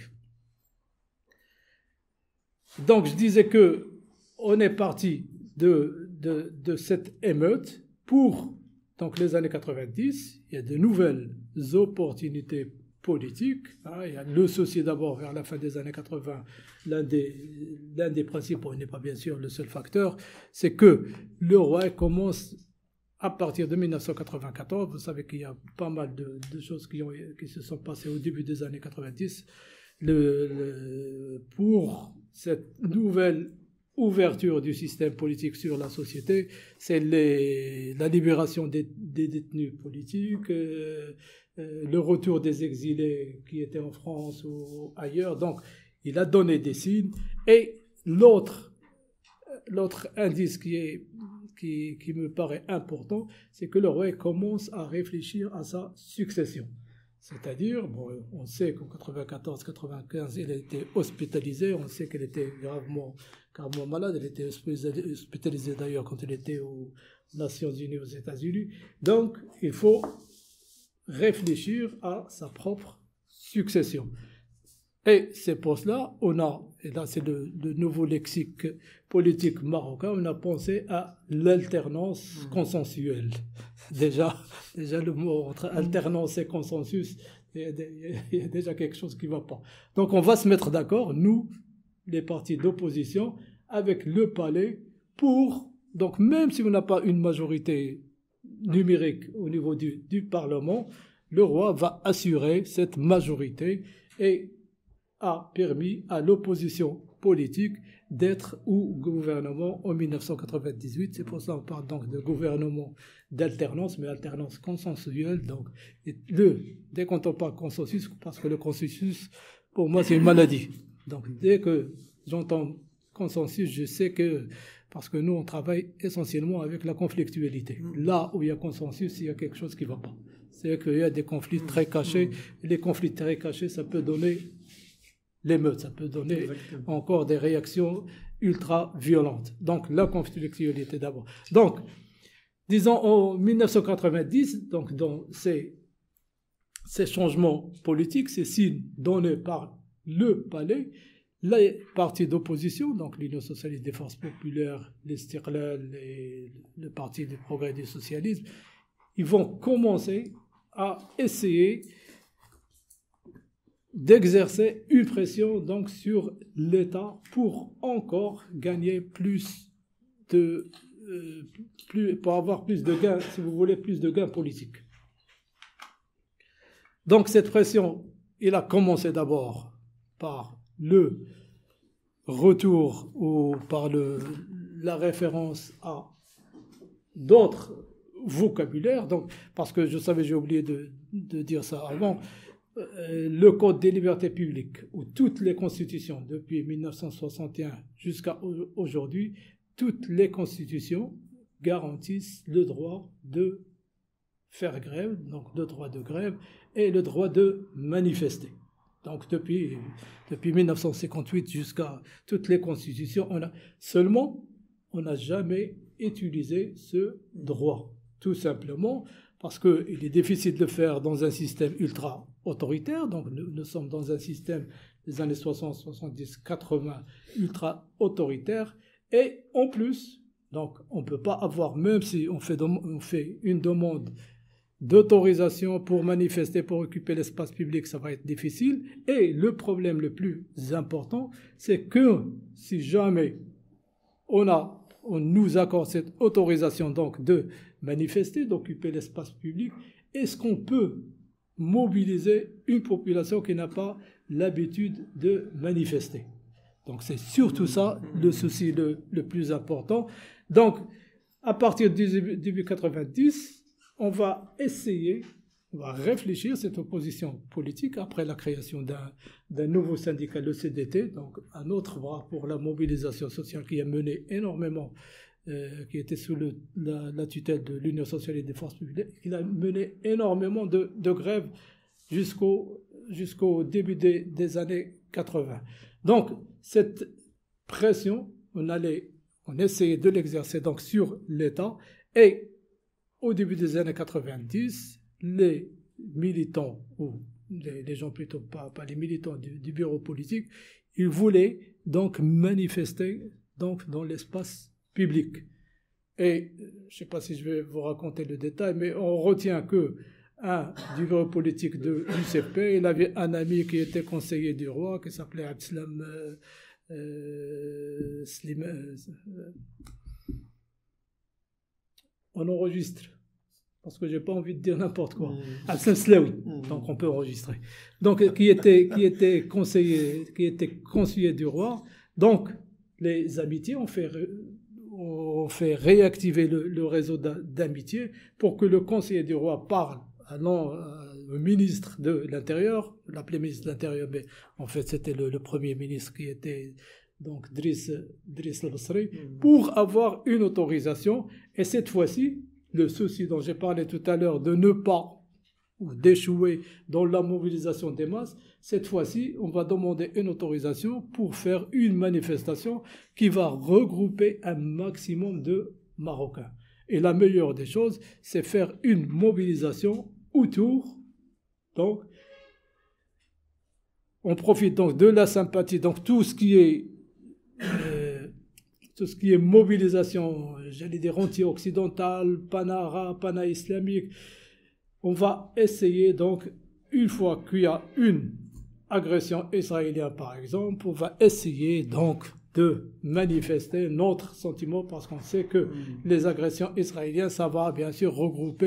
Donc je disais que on est parti de, de, de cette émeute pour donc les années quatre-vingt-dix. Il y a de nouvelles opportunités politiques. Hein, il y a le souci d'abord vers la fin des années quatre-vingts. L'un des, l'un des principaux, il n'est pas bien sûr le seul facteur, c'est que le roi commence à partir de dix-neuf cent quatre-vingt-quatorze, vous savez qu'il y a pas mal de, de choses qui, ont, qui se sont passées au début des années quatre-vingt-dix, le, le, pour cette nouvelle ouverture du système politique sur la société, c'est les, la libération des, des détenus politiques, euh, euh, le retour des exilés qui étaient en France ou ailleurs. Donc, il a donné des signes. Et l'autre, l'autre indice qui est Qui, qui me paraît important, c'est que le roi commence à réfléchir à sa succession. C'est-à-dire, bon, on sait qu'en quatre-vingt-quatorze quatre-vingt-quinze, elle a été hospitalisée, on sait qu'elle était gravement, gravement malade, elle était hospitalisée d'ailleurs quand elle était aux Nations Unies, aux États-Unis. Donc, il faut réfléchir à sa propre succession. Et c'est pour cela, on a, et là c'est le, le nouveau lexique politique marocain, on a pensé à l'alternance mmh. consensuelle. Déjà, déjà le mot entre alternance et consensus, il y, a, il y a déjà quelque chose qui ne va pas. Donc on va se mettre d'accord, nous, les partis d'opposition, avec le palais, pour, donc même si on n'a pas une majorité numérique au niveau du, du Parlement, le roi va assurer cette majorité et a permis à l'opposition politique d'être au gouvernement en mille neuf cent quatre-vingt-dix-huit. C'est pour ça qu'on parle donc de gouvernement d'alternance, mais alternance consensuelle. Donc, le, dès qu'on parle consensus, parce que le consensus, pour moi, c'est une maladie. Donc, dès que j'entends consensus, je sais que, parce que nous, on travaille essentiellement avec la conflictualité. Là où il y a consensus, il y a quelque chose qui ne va pas. C'est qu'il y a des conflits très cachés. Et les conflits très cachés, ça peut donner l'émeute, ça peut donner Exactement. Encore des réactions ultra violentes. Donc, la conflictualité d'abord. Donc, disons en mille neuf cent quatre-vingt-dix, donc dans ces, ces changements politiques, ces signes donnés par le palais, les partis d'opposition, donc l'Union socialiste des forces populaires, l'Istiqlal, les, le Parti du progrès et du socialisme, ils vont commencer à essayer d'exercer une pression donc sur l'État pour encore gagner plus de euh, plus, pour avoir plus de gains, si vous voulez, plus de gains politiques. Donc cette pression, il a commencé d'abord par le retour ou par le, la référence à d'autres vocabulaires, donc parce que je savais, j'ai oublié de, de dire ça avant. Le Code des libertés publiques, ou toutes les constitutions, depuis mille neuf cent soixante et un jusqu'à aujourd'hui, toutes les constitutions garantissent le droit de faire grève, donc le droit de grève, et le droit de manifester. Donc depuis, depuis mille neuf cent cinquante-huit jusqu'à toutes les constitutions, on a, seulement on n'a jamais utilisé ce droit, tout simplement parce qu'il est difficile de le faire dans un système ultra autoritaire. Donc nous, nous sommes dans un système des années soixante, soixante-dix, quatre-vingts ultra autoritaire, et en plus, donc on ne peut pas avoir, même si on fait, on fait une demande d'autorisation pour manifester, pour occuper l'espace public, ça va être difficile. Et le problème le plus important, c'est que si jamais on, a, on nous accorde cette autorisation donc de manifester, d'occuper l'espace public, est-ce qu'on peut mobiliser une population qui n'a pas l'habitude de manifester? Donc c'est surtout ça le souci le, le plus important. Donc à partir du début quatre-vingt-dix, on va essayer, on va réfléchir cette opposition politique après la création d'un, d'un nouveau syndicat, le C D T, donc un autre bras pour la mobilisation sociale qui a mené énormément, euh, qui était sous le, la, la tutelle de l'Union socialiste des forces populaires, qui a mené énormément de, de grèves jusqu'au, jusqu'au début des, des années quatre-vingts. Donc cette pression, on allait, on essayait de l'exercer donc sur l'État, et au début des années quatre-vingt-dix, les militants, ou les, les gens plutôt, pas, pas les militants du, du bureau politique, ils voulaient donc manifester donc, dans l'espace public. Et je ne sais pas si je vais vous raconter le détail, mais on retient que un du bureau politique de l'U C P, il avait un ami qui était conseiller du roi, qui s'appelait Abdeslam euh, euh, Slim, euh, on enregistre, parce que j'ai pas envie de dire n'importe quoi. Abdeslam Slaoui, mmh. Donc on peut enregistrer. Donc qui était qui était conseiller qui était conseiller du roi. Donc les amitiés ont fait ont fait réactiver le, le réseau d'amitié pour que le conseiller du roi parle allant au ministre de l'Intérieur, l'appelait ministre de l'Intérieur, mais en fait c'était le, le premier ministre qui était donc Driss, Driss al-Basri, mmh. pour avoir une autorisation. Et cette fois-ci, le souci dont j'ai parlé tout à l'heure de ne pas ou d'échouer dans la mobilisation des masses, cette fois-ci, on va demander une autorisation pour faire une manifestation qui va regrouper un maximum de Marocains. Et la meilleure des choses, c'est faire une mobilisation autour. Donc, on profite donc de la sympathie, donc tout ce qui est euh, tout ce qui est mobilisation, j'allais dire anti-occidentale, pana-arabe, pana-islamique. On va essayer donc, une fois qu'il y a une agression israélienne par exemple, on va essayer donc de manifester notre sentiment, parce qu'on sait que mmh. les agressions israéliennes, ça va bien sûr regrouper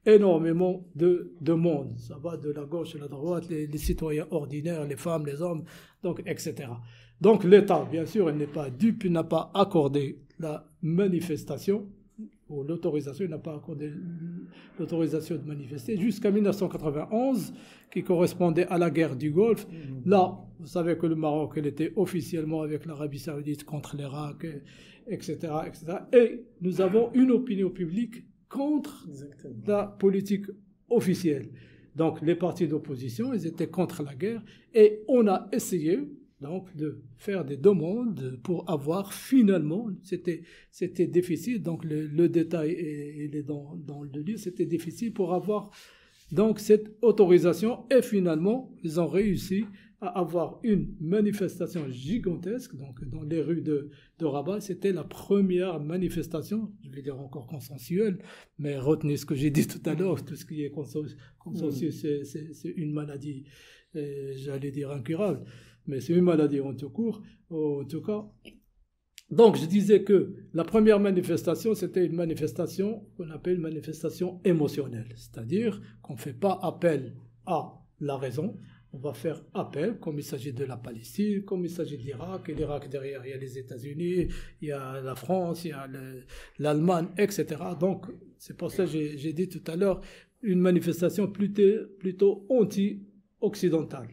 énormément de, de monde. Ça va de la gauche à la droite, les, les citoyens ordinaires, les femmes, les hommes, donc, et cetera. Donc l'État, bien sûr, il n'est pas dupe, il n'a pas accordé la manifestation, ou l'autorisation, il n'a pas accordé l'autorisation de manifester, jusqu'à mille neuf cent quatre-vingt-onze, qui correspondait à la guerre du Golfe. Là, vous savez que le Maroc, il était officiellement avec l'Arabie Saoudite contre l'Irak, et cetera, et cetera. Et nous avons une opinion publique contre Exactement. La politique officielle. Donc les partis d'opposition, ils étaient contre la guerre, et on a essayé donc de faire des demandes pour avoir finalement, c'était, c'était difficile, donc le, le détail est, il est dans, dans le livre, c'était difficile pour avoir donc cette autorisation, et finalement ils ont réussi à avoir une manifestation gigantesque donc dans les rues de, de Rabat. C'était la première manifestation, je vais dire encore consensuelle, mais retenez ce que j'ai dit tout à l'heure, tout ce qui est consensus, consensus c'est, c'est, c'est une maladie, euh, j'allais dire incurable. Mais c'est une maladie en tout court, en tout cas. Donc, je disais que la première manifestation, c'était une manifestation qu'on appelle une manifestation émotionnelle. C'est-à-dire qu'on ne fait pas appel à la raison, on va faire appel, comme il s'agit de la Palestine, comme il s'agit de l'Irak, et l'Irak derrière, il y a les États-Unis, il y a la France, il y a le, l'Allemagne, et cetera. Donc, c'est pour ça que j'ai, j'ai dit tout à l'heure, une manifestation plutôt, plutôt anti-occidentale.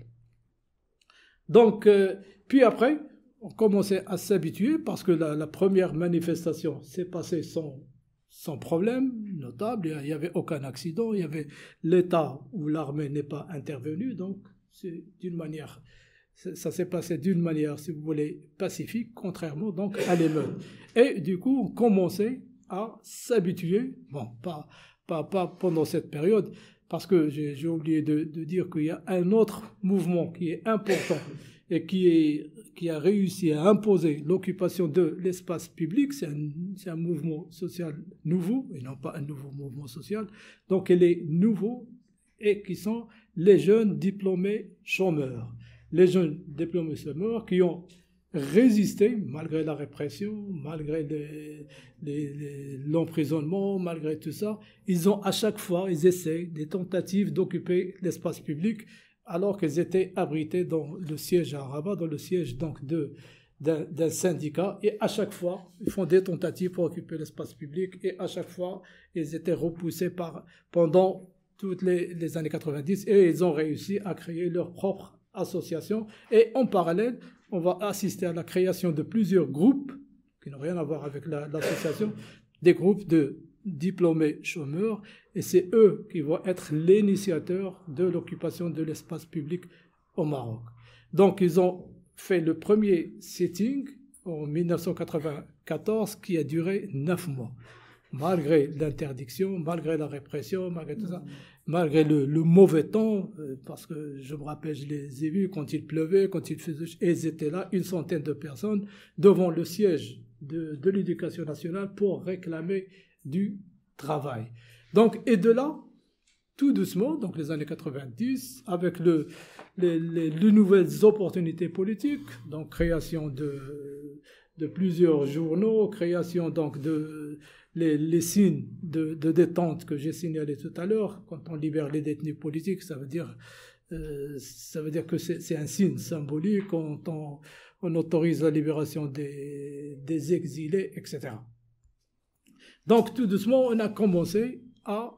Donc, euh, puis après, on commençait à s'habituer parce que la, la première manifestation s'est passée sans, sans problème notable. Il n'y avait aucun accident, il y avait l'État où l'armée n'est pas intervenue. Donc, c'est d'une manière, ça s'est passé d'une manière, si vous voulez, pacifique, contrairement donc à l'émeute. Et du coup, on commençait à s'habituer, bon, pas, pas, pas pendant cette période, parce que j'ai, j'ai oublié de, de dire qu'il y a un autre mouvement qui est important et qui, est, qui a réussi à imposer l'occupation de l'espace public. C'est un, c'est un mouvement social nouveau, et non pas un nouveau mouvement social. Donc, il est nouveau, et qui sont les jeunes diplômés chômeurs. Les jeunes diplômés chômeurs qui ont résisté malgré la répression, malgré les, les, les, l'emprisonnement, malgré tout ça. Ils ont à chaque fois, ils essaient des tentatives d'occuper l'espace public alors qu'ils étaient abrités dans le siège à Rabat, dans le siège donc de, d'un, d'un syndicat. Et à chaque fois, ils font des tentatives pour occuper l'espace public, et à chaque fois, ils étaient repoussés par, pendant toutes les, les années quatre-vingt-dix, et ils ont réussi à créer leur propre association. Et en parallèle, on va assister à la création de plusieurs groupes qui n'ont rien à voir avec la, l'association, des groupes de diplômés chômeurs, et c'est eux qui vont être l'initiateur de l'occupation de l'espace public au Maroc. Donc, ils ont fait le premier sitting en dix-neuf cent quatre-vingt-quatorze qui a duré neuf mois. Malgré l'interdiction, malgré la répression, malgré tout ça, malgré le, le mauvais temps, euh, parce que je me rappelle, je les ai vus quand il pleuvait, quand il faisait, et ils étaient là, une centaine de personnes, devant le siège de, de l'éducation nationale pour réclamer du travail. Donc, et de là, tout doucement, donc les années quatre-vingt-dix, avec le, les, les, les nouvelles opportunités politiques, donc création de, de plusieurs journaux, création donc de les, les signes de, de détente que j'ai signalés tout à l'heure. Quand on libère les détenus politiques, ça veut dire, euh, ça veut dire que c'est, c'est un signe symbolique. Quand on, on autorise la libération des, des exilés, et cetera. Donc tout doucement, on a commencé à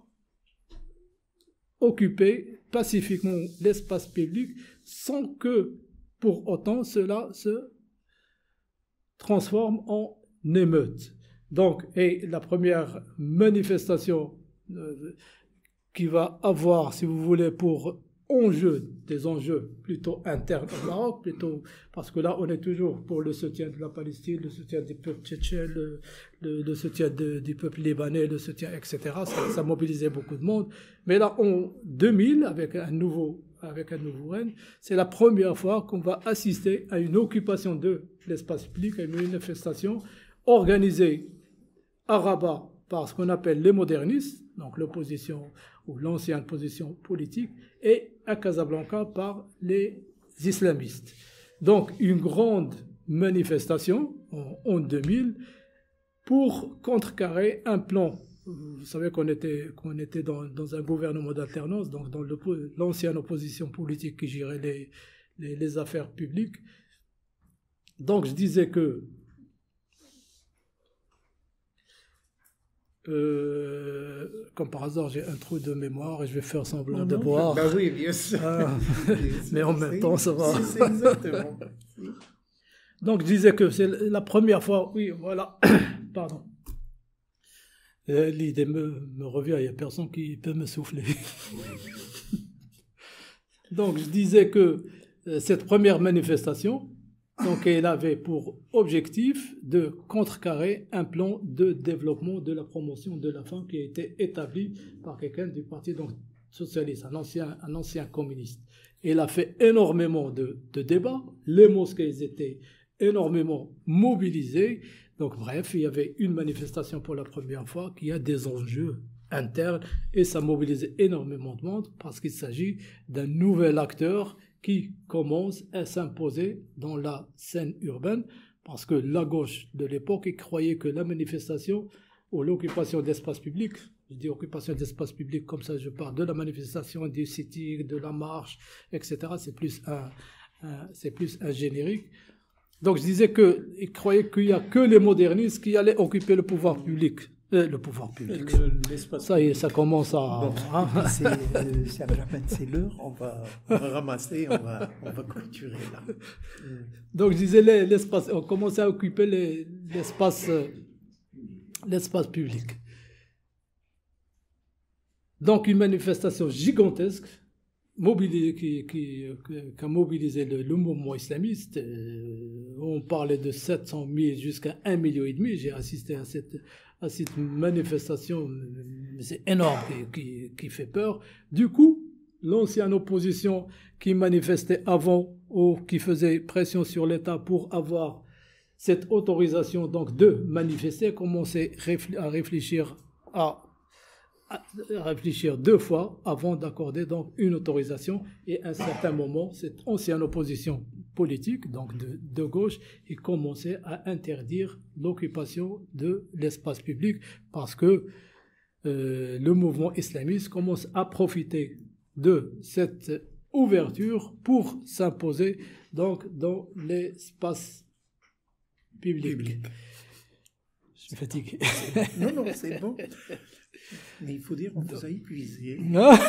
occuper pacifiquement l'espace public sans que pour autant cela se transforme en émeute. Donc, et la première manifestation euh, qui va avoir, si vous voulez, pour enjeu, des enjeux plutôt internes au Maroc, plutôt, parce que là, on est toujours pour le soutien de la Palestine, le soutien du peuple tchétchène, le, le, le soutien de, du peuple libanais, le soutien, et cetera. Ça, ça mobilisait beaucoup de monde. Mais là, en deux mille, avec un nouveau, avec un nouveau règne, c'est la première fois qu'on va assister à une occupation de l'espace public, à une manifestation organisée à Rabat par ce qu'on appelle les modernistes, donc l'opposition ou l'ancienne position politique, et à Casablanca par les islamistes. Donc une grande manifestation en, en deux mille pour contrecarrer un plan vous savez qu'on était, qu'on était dans, dans un gouvernement d'alternance, donc dans l'ancienne opposition politique qui gérait les, les, les affaires publiques. Donc je disais que Euh, comme par hasard, j'ai un trou de mémoire et je vais faire semblant non, de non, boire. Bah oui, bien sûr. Ah, mais en même temps, ça va. C'est exactement. Donc, je disais que c'est la première fois. Oui, voilà. Pardon. Et l'idée me, me revient, il n'y a personne qui peut me souffler. Donc, je disais que euh, cette première manifestation, donc, elle avait pour objectif de contrecarrer un plan de développement de la promotion de la femme qui a été établi par quelqu'un du Parti donc, socialiste, un ancien, un ancien communiste. Elle a fait énormément de, de débats, les mosquées étaient énormément mobilisées. Donc, bref, il y avait une manifestation pour la première fois qui a des enjeux internes et ça mobilisait énormément de monde parce qu'il s'agit d'un nouvel acteur qui commence à s'imposer dans la scène urbaine, parce que la gauche de l'époque croyait que la manifestation ou l'occupation d'espace public, je dis occupation d'espace public comme ça je parle de la manifestation, du sitting, de la marche, et cetera, c'est plus un, un, c'est plus un générique. Donc je disais qu'ils croyaient qu'il n'y a que les modernistes qui allaient occuper le pouvoir public. Euh, le pouvoir public. Le, ça y est, ça commence à... Bon, hein? C'est, euh, c'est, c'est l'heure, on va, on va ramasser, on va, on va clôturer là. Donc je disais, les, l'espace, on commençait à occuper les, l'espace, euh, l'espace public. Donc une manifestation gigantesque mobilisé, qui, qui, qui a mobilisé le, le mouvement islamiste. Euh, on parlait de sept cent mille jusqu'à un million et demi. J'ai assisté à cette, à cette manifestation, c'est énorme, qui, qui, qui fait peur. Du coup, l'ancienne opposition qui manifestait avant ou qui faisait pression sur l'État pour avoir cette autorisation donc de manifester commençait à réfléchir à à réfléchir deux fois avant d'accorder donc une autorisation, et à un certain moment cette ancienne opposition politique donc de, de gauche il commençait à interdire l'occupation de l'espace public parce que euh, le mouvement islamiste commence à profiter de cette ouverture pour s'imposer donc dans l'espace public. public. Je suis fatigué. Non, non, c'est bon. Mais il faut dire qu'on vous a épuisé.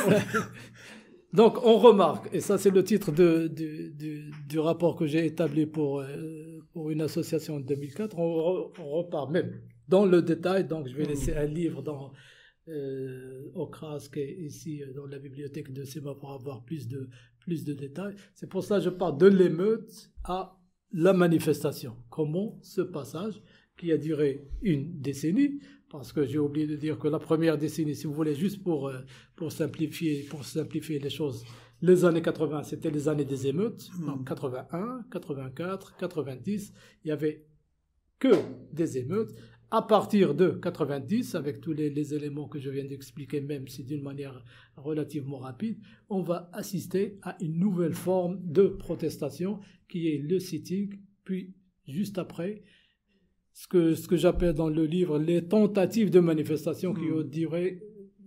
Donc on remarque, et ça c'est le titre de, de, de, du rapport que j'ai établi pour, euh, pour une association en deux mille quatre, on, on repart même dans le détail, donc je vais laisser un livre dans, euh, au C R A S qui est ici dans la bibliothèque de SEMA pour avoir plus de, plus de détails. C'est pour ça que je pars de l'émeute à la manifestation. Comment ce passage qui a duré une décennie, parce que j'ai oublié de dire que la première décennie, si vous voulez, juste pour, pour, simplifier, pour simplifier les choses, les années quatre-vingts, c'était les années des émeutes, mmh. donc quatre-vingt-un, quatre-vingt-quatre, quatre-vingt-dix, il n'y avait que des émeutes. À partir de quatre-vingt-dix, avec tous les, les éléments que je viens d'expliquer, même si d'une manière relativement rapide, on va assister à une nouvelle forme de protestation qui est le sitting, puis juste après, ce que, ce que j'appelle dans le livre les tentatives de manifestation qui ont duré,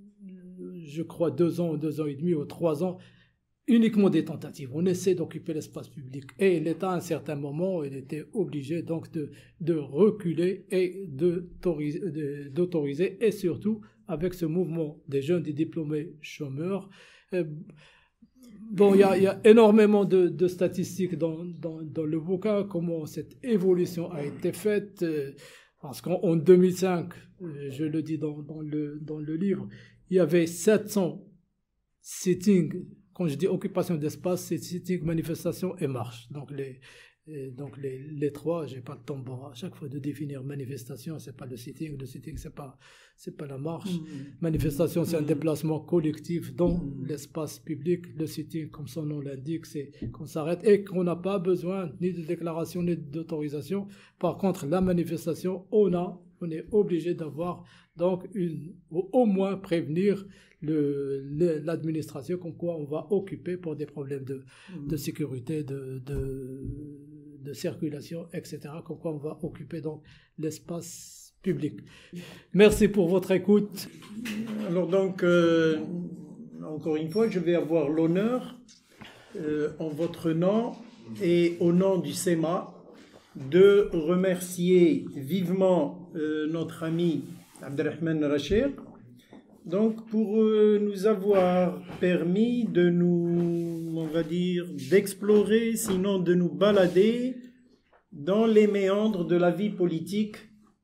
je crois, deux ans, deux ans et demi ou trois ans, uniquement des tentatives. On essaie d'occuper l'espace public. Et l'État, à un certain moment, il était obligé donc de, de reculer et d'autoriser, de, d'autoriser, et surtout avec ce mouvement des jeunes, des diplômés chômeurs. Euh, Bon, il y, y a énormément de, de statistiques dans, dans, dans le bouquin, comment cette évolution a été faite, euh, parce qu'en deux mille cinq, euh, je le dis dans, dans, le, dans le livre, il y avait sept cents sittings, quand je dis occupation d'espace, c'est sitting, manifestation et marche. Donc les, et donc les, les trois, j'ai pas le temps bon, à chaque fois de définir manifestation, c'est pas le sitting, le sitting c'est pas c'est pas la marche. Mmh. Manifestation c'est mmh. un déplacement collectif dans mmh. l'espace public. Le sitting, comme son nom l'indique, c'est qu'on s'arrête et qu'on n'a pas besoin ni de déclaration ni d'autorisation. Par contre, la manifestation, on a, on est obligé d'avoir donc une, au moins prévenir le, le, l'administration comme quoi on va occuper pour des problèmes de, mmh. de sécurité, de, de, de circulation, et cetera. Comme quoi on va occuper donc l'espace public. Merci pour votre écoute. Alors donc, euh, encore une fois, je vais avoir l'honneur, euh, en votre nom et au nom du S E M A, de remercier vivement euh, notre ami Abderrahmane Rachid, donc pour euh, nous avoir permis de nous, on va dire, d'explorer, sinon de nous balader dans les méandres de la vie politique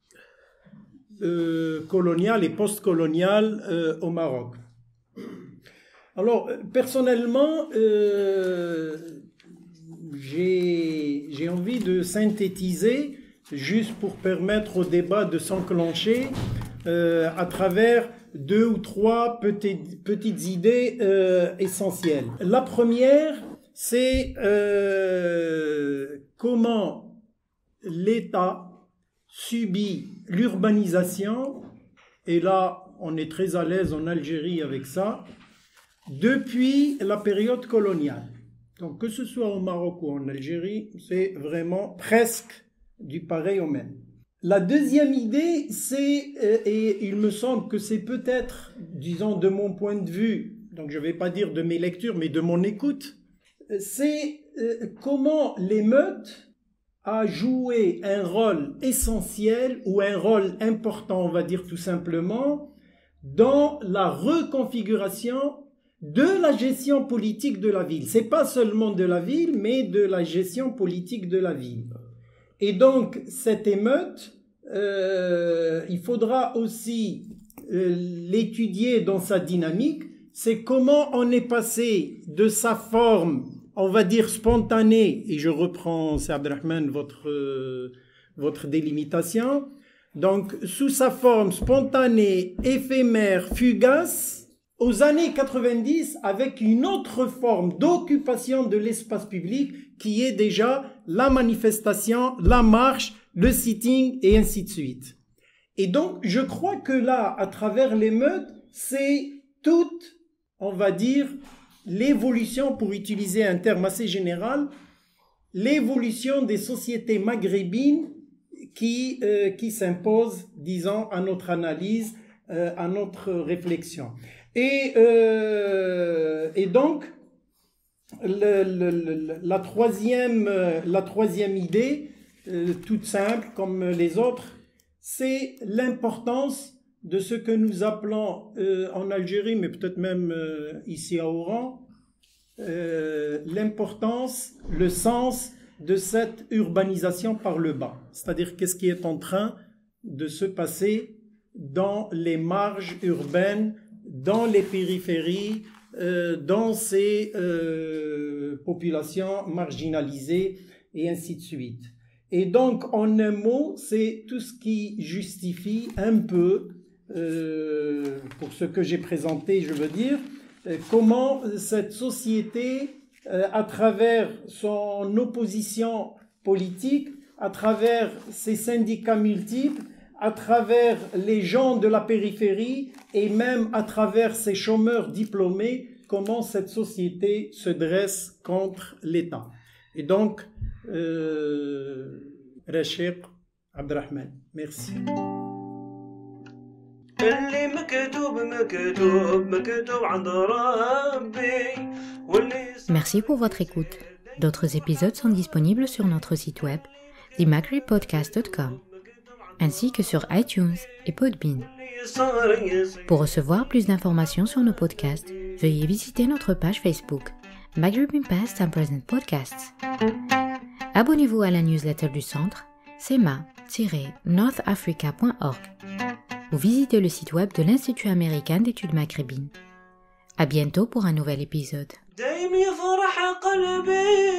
euh, coloniale et post-coloniale euh, au Maroc. Alors, personnellement, euh, j'ai, j'ai envie de synthétiser, juste pour permettre au débat de s'enclencher, euh, à travers deux ou trois petites, petites idées euh, essentielles. La première, c'est euh, comment l'État subit l'urbanisation, et là, on est très à l'aise en Algérie avec ça, depuis la période coloniale. Donc, que ce soit au Maroc ou en Algérie, c'est vraiment presque du pareil au même. La deuxième idée, c'est, euh, et il me semble que c'est peut-être, disons de mon point de vue, donc je ne vais pas dire de mes lectures, mais de mon écoute, c'est euh, comment l'émeute a joué un rôle essentiel ou un rôle important, on va dire tout simplement, dans la reconfiguration de la gestion politique de la ville. C'est pas seulement de la ville, mais de la gestion politique de la ville. Et donc, cette émeute, euh, il faudra aussi euh, l'étudier dans sa dynamique. C'est comment on est passé de sa forme, on va dire spontanée, et je reprends, c'est Abderrahmane, votre, euh, votre délimitation, donc sous sa forme spontanée, éphémère, fugace, aux années quatre-vingt-dix, avec une autre forme d'occupation de l'espace public qui est déjà la manifestation, la marche, le sitting et ainsi de suite. Et donc, je crois que là, à travers l'émeute, c'est toute, on va dire, l'évolution, pour utiliser un terme assez général, l'évolution des sociétés maghrébines qui, euh, qui s'impose, disons, à notre analyse, euh, à notre réflexion. Et, euh, et donc, le, le, le, la, troisième, la troisième idée, euh, toute simple comme les autres, c'est l'importance de ce que nous appelons euh, en Algérie, mais peut-être même euh, ici à Oran, euh, l'importance, le sens de cette urbanisation par le bas. C'est-à-dire qu'est-ce qui est en train de se passer dans les marges urbaines, dans les périphéries, euh, dans ces euh, populations marginalisées et ainsi de suite. Et donc, en un mot, c'est tout ce qui justifie un peu, euh, pour ce que j'ai présenté, je veux dire, euh, comment cette société, euh, à travers son opposition politique, à travers ses syndicats multiples, à travers les gens de la périphérie et même à travers ces chômeurs diplômés, comment cette société se dresse contre l'État. Et donc, euh, Rachid Abderrahmane, merci. Merci pour votre écoute. D'autres épisodes sont disponibles sur notre site web, the maghreb podcast dot com. ainsi que sur iTunes et Podbean. Pour recevoir plus d'informations sur nos podcasts, veuillez visiter notre page Facebook, Maghreb Past and Present Podcasts. Abonnez-vous à la newsletter du centre, sema tiret north africa point org, ou visitez le site web de l'Institut américain d'études maghrébines. À bientôt pour un nouvel épisode.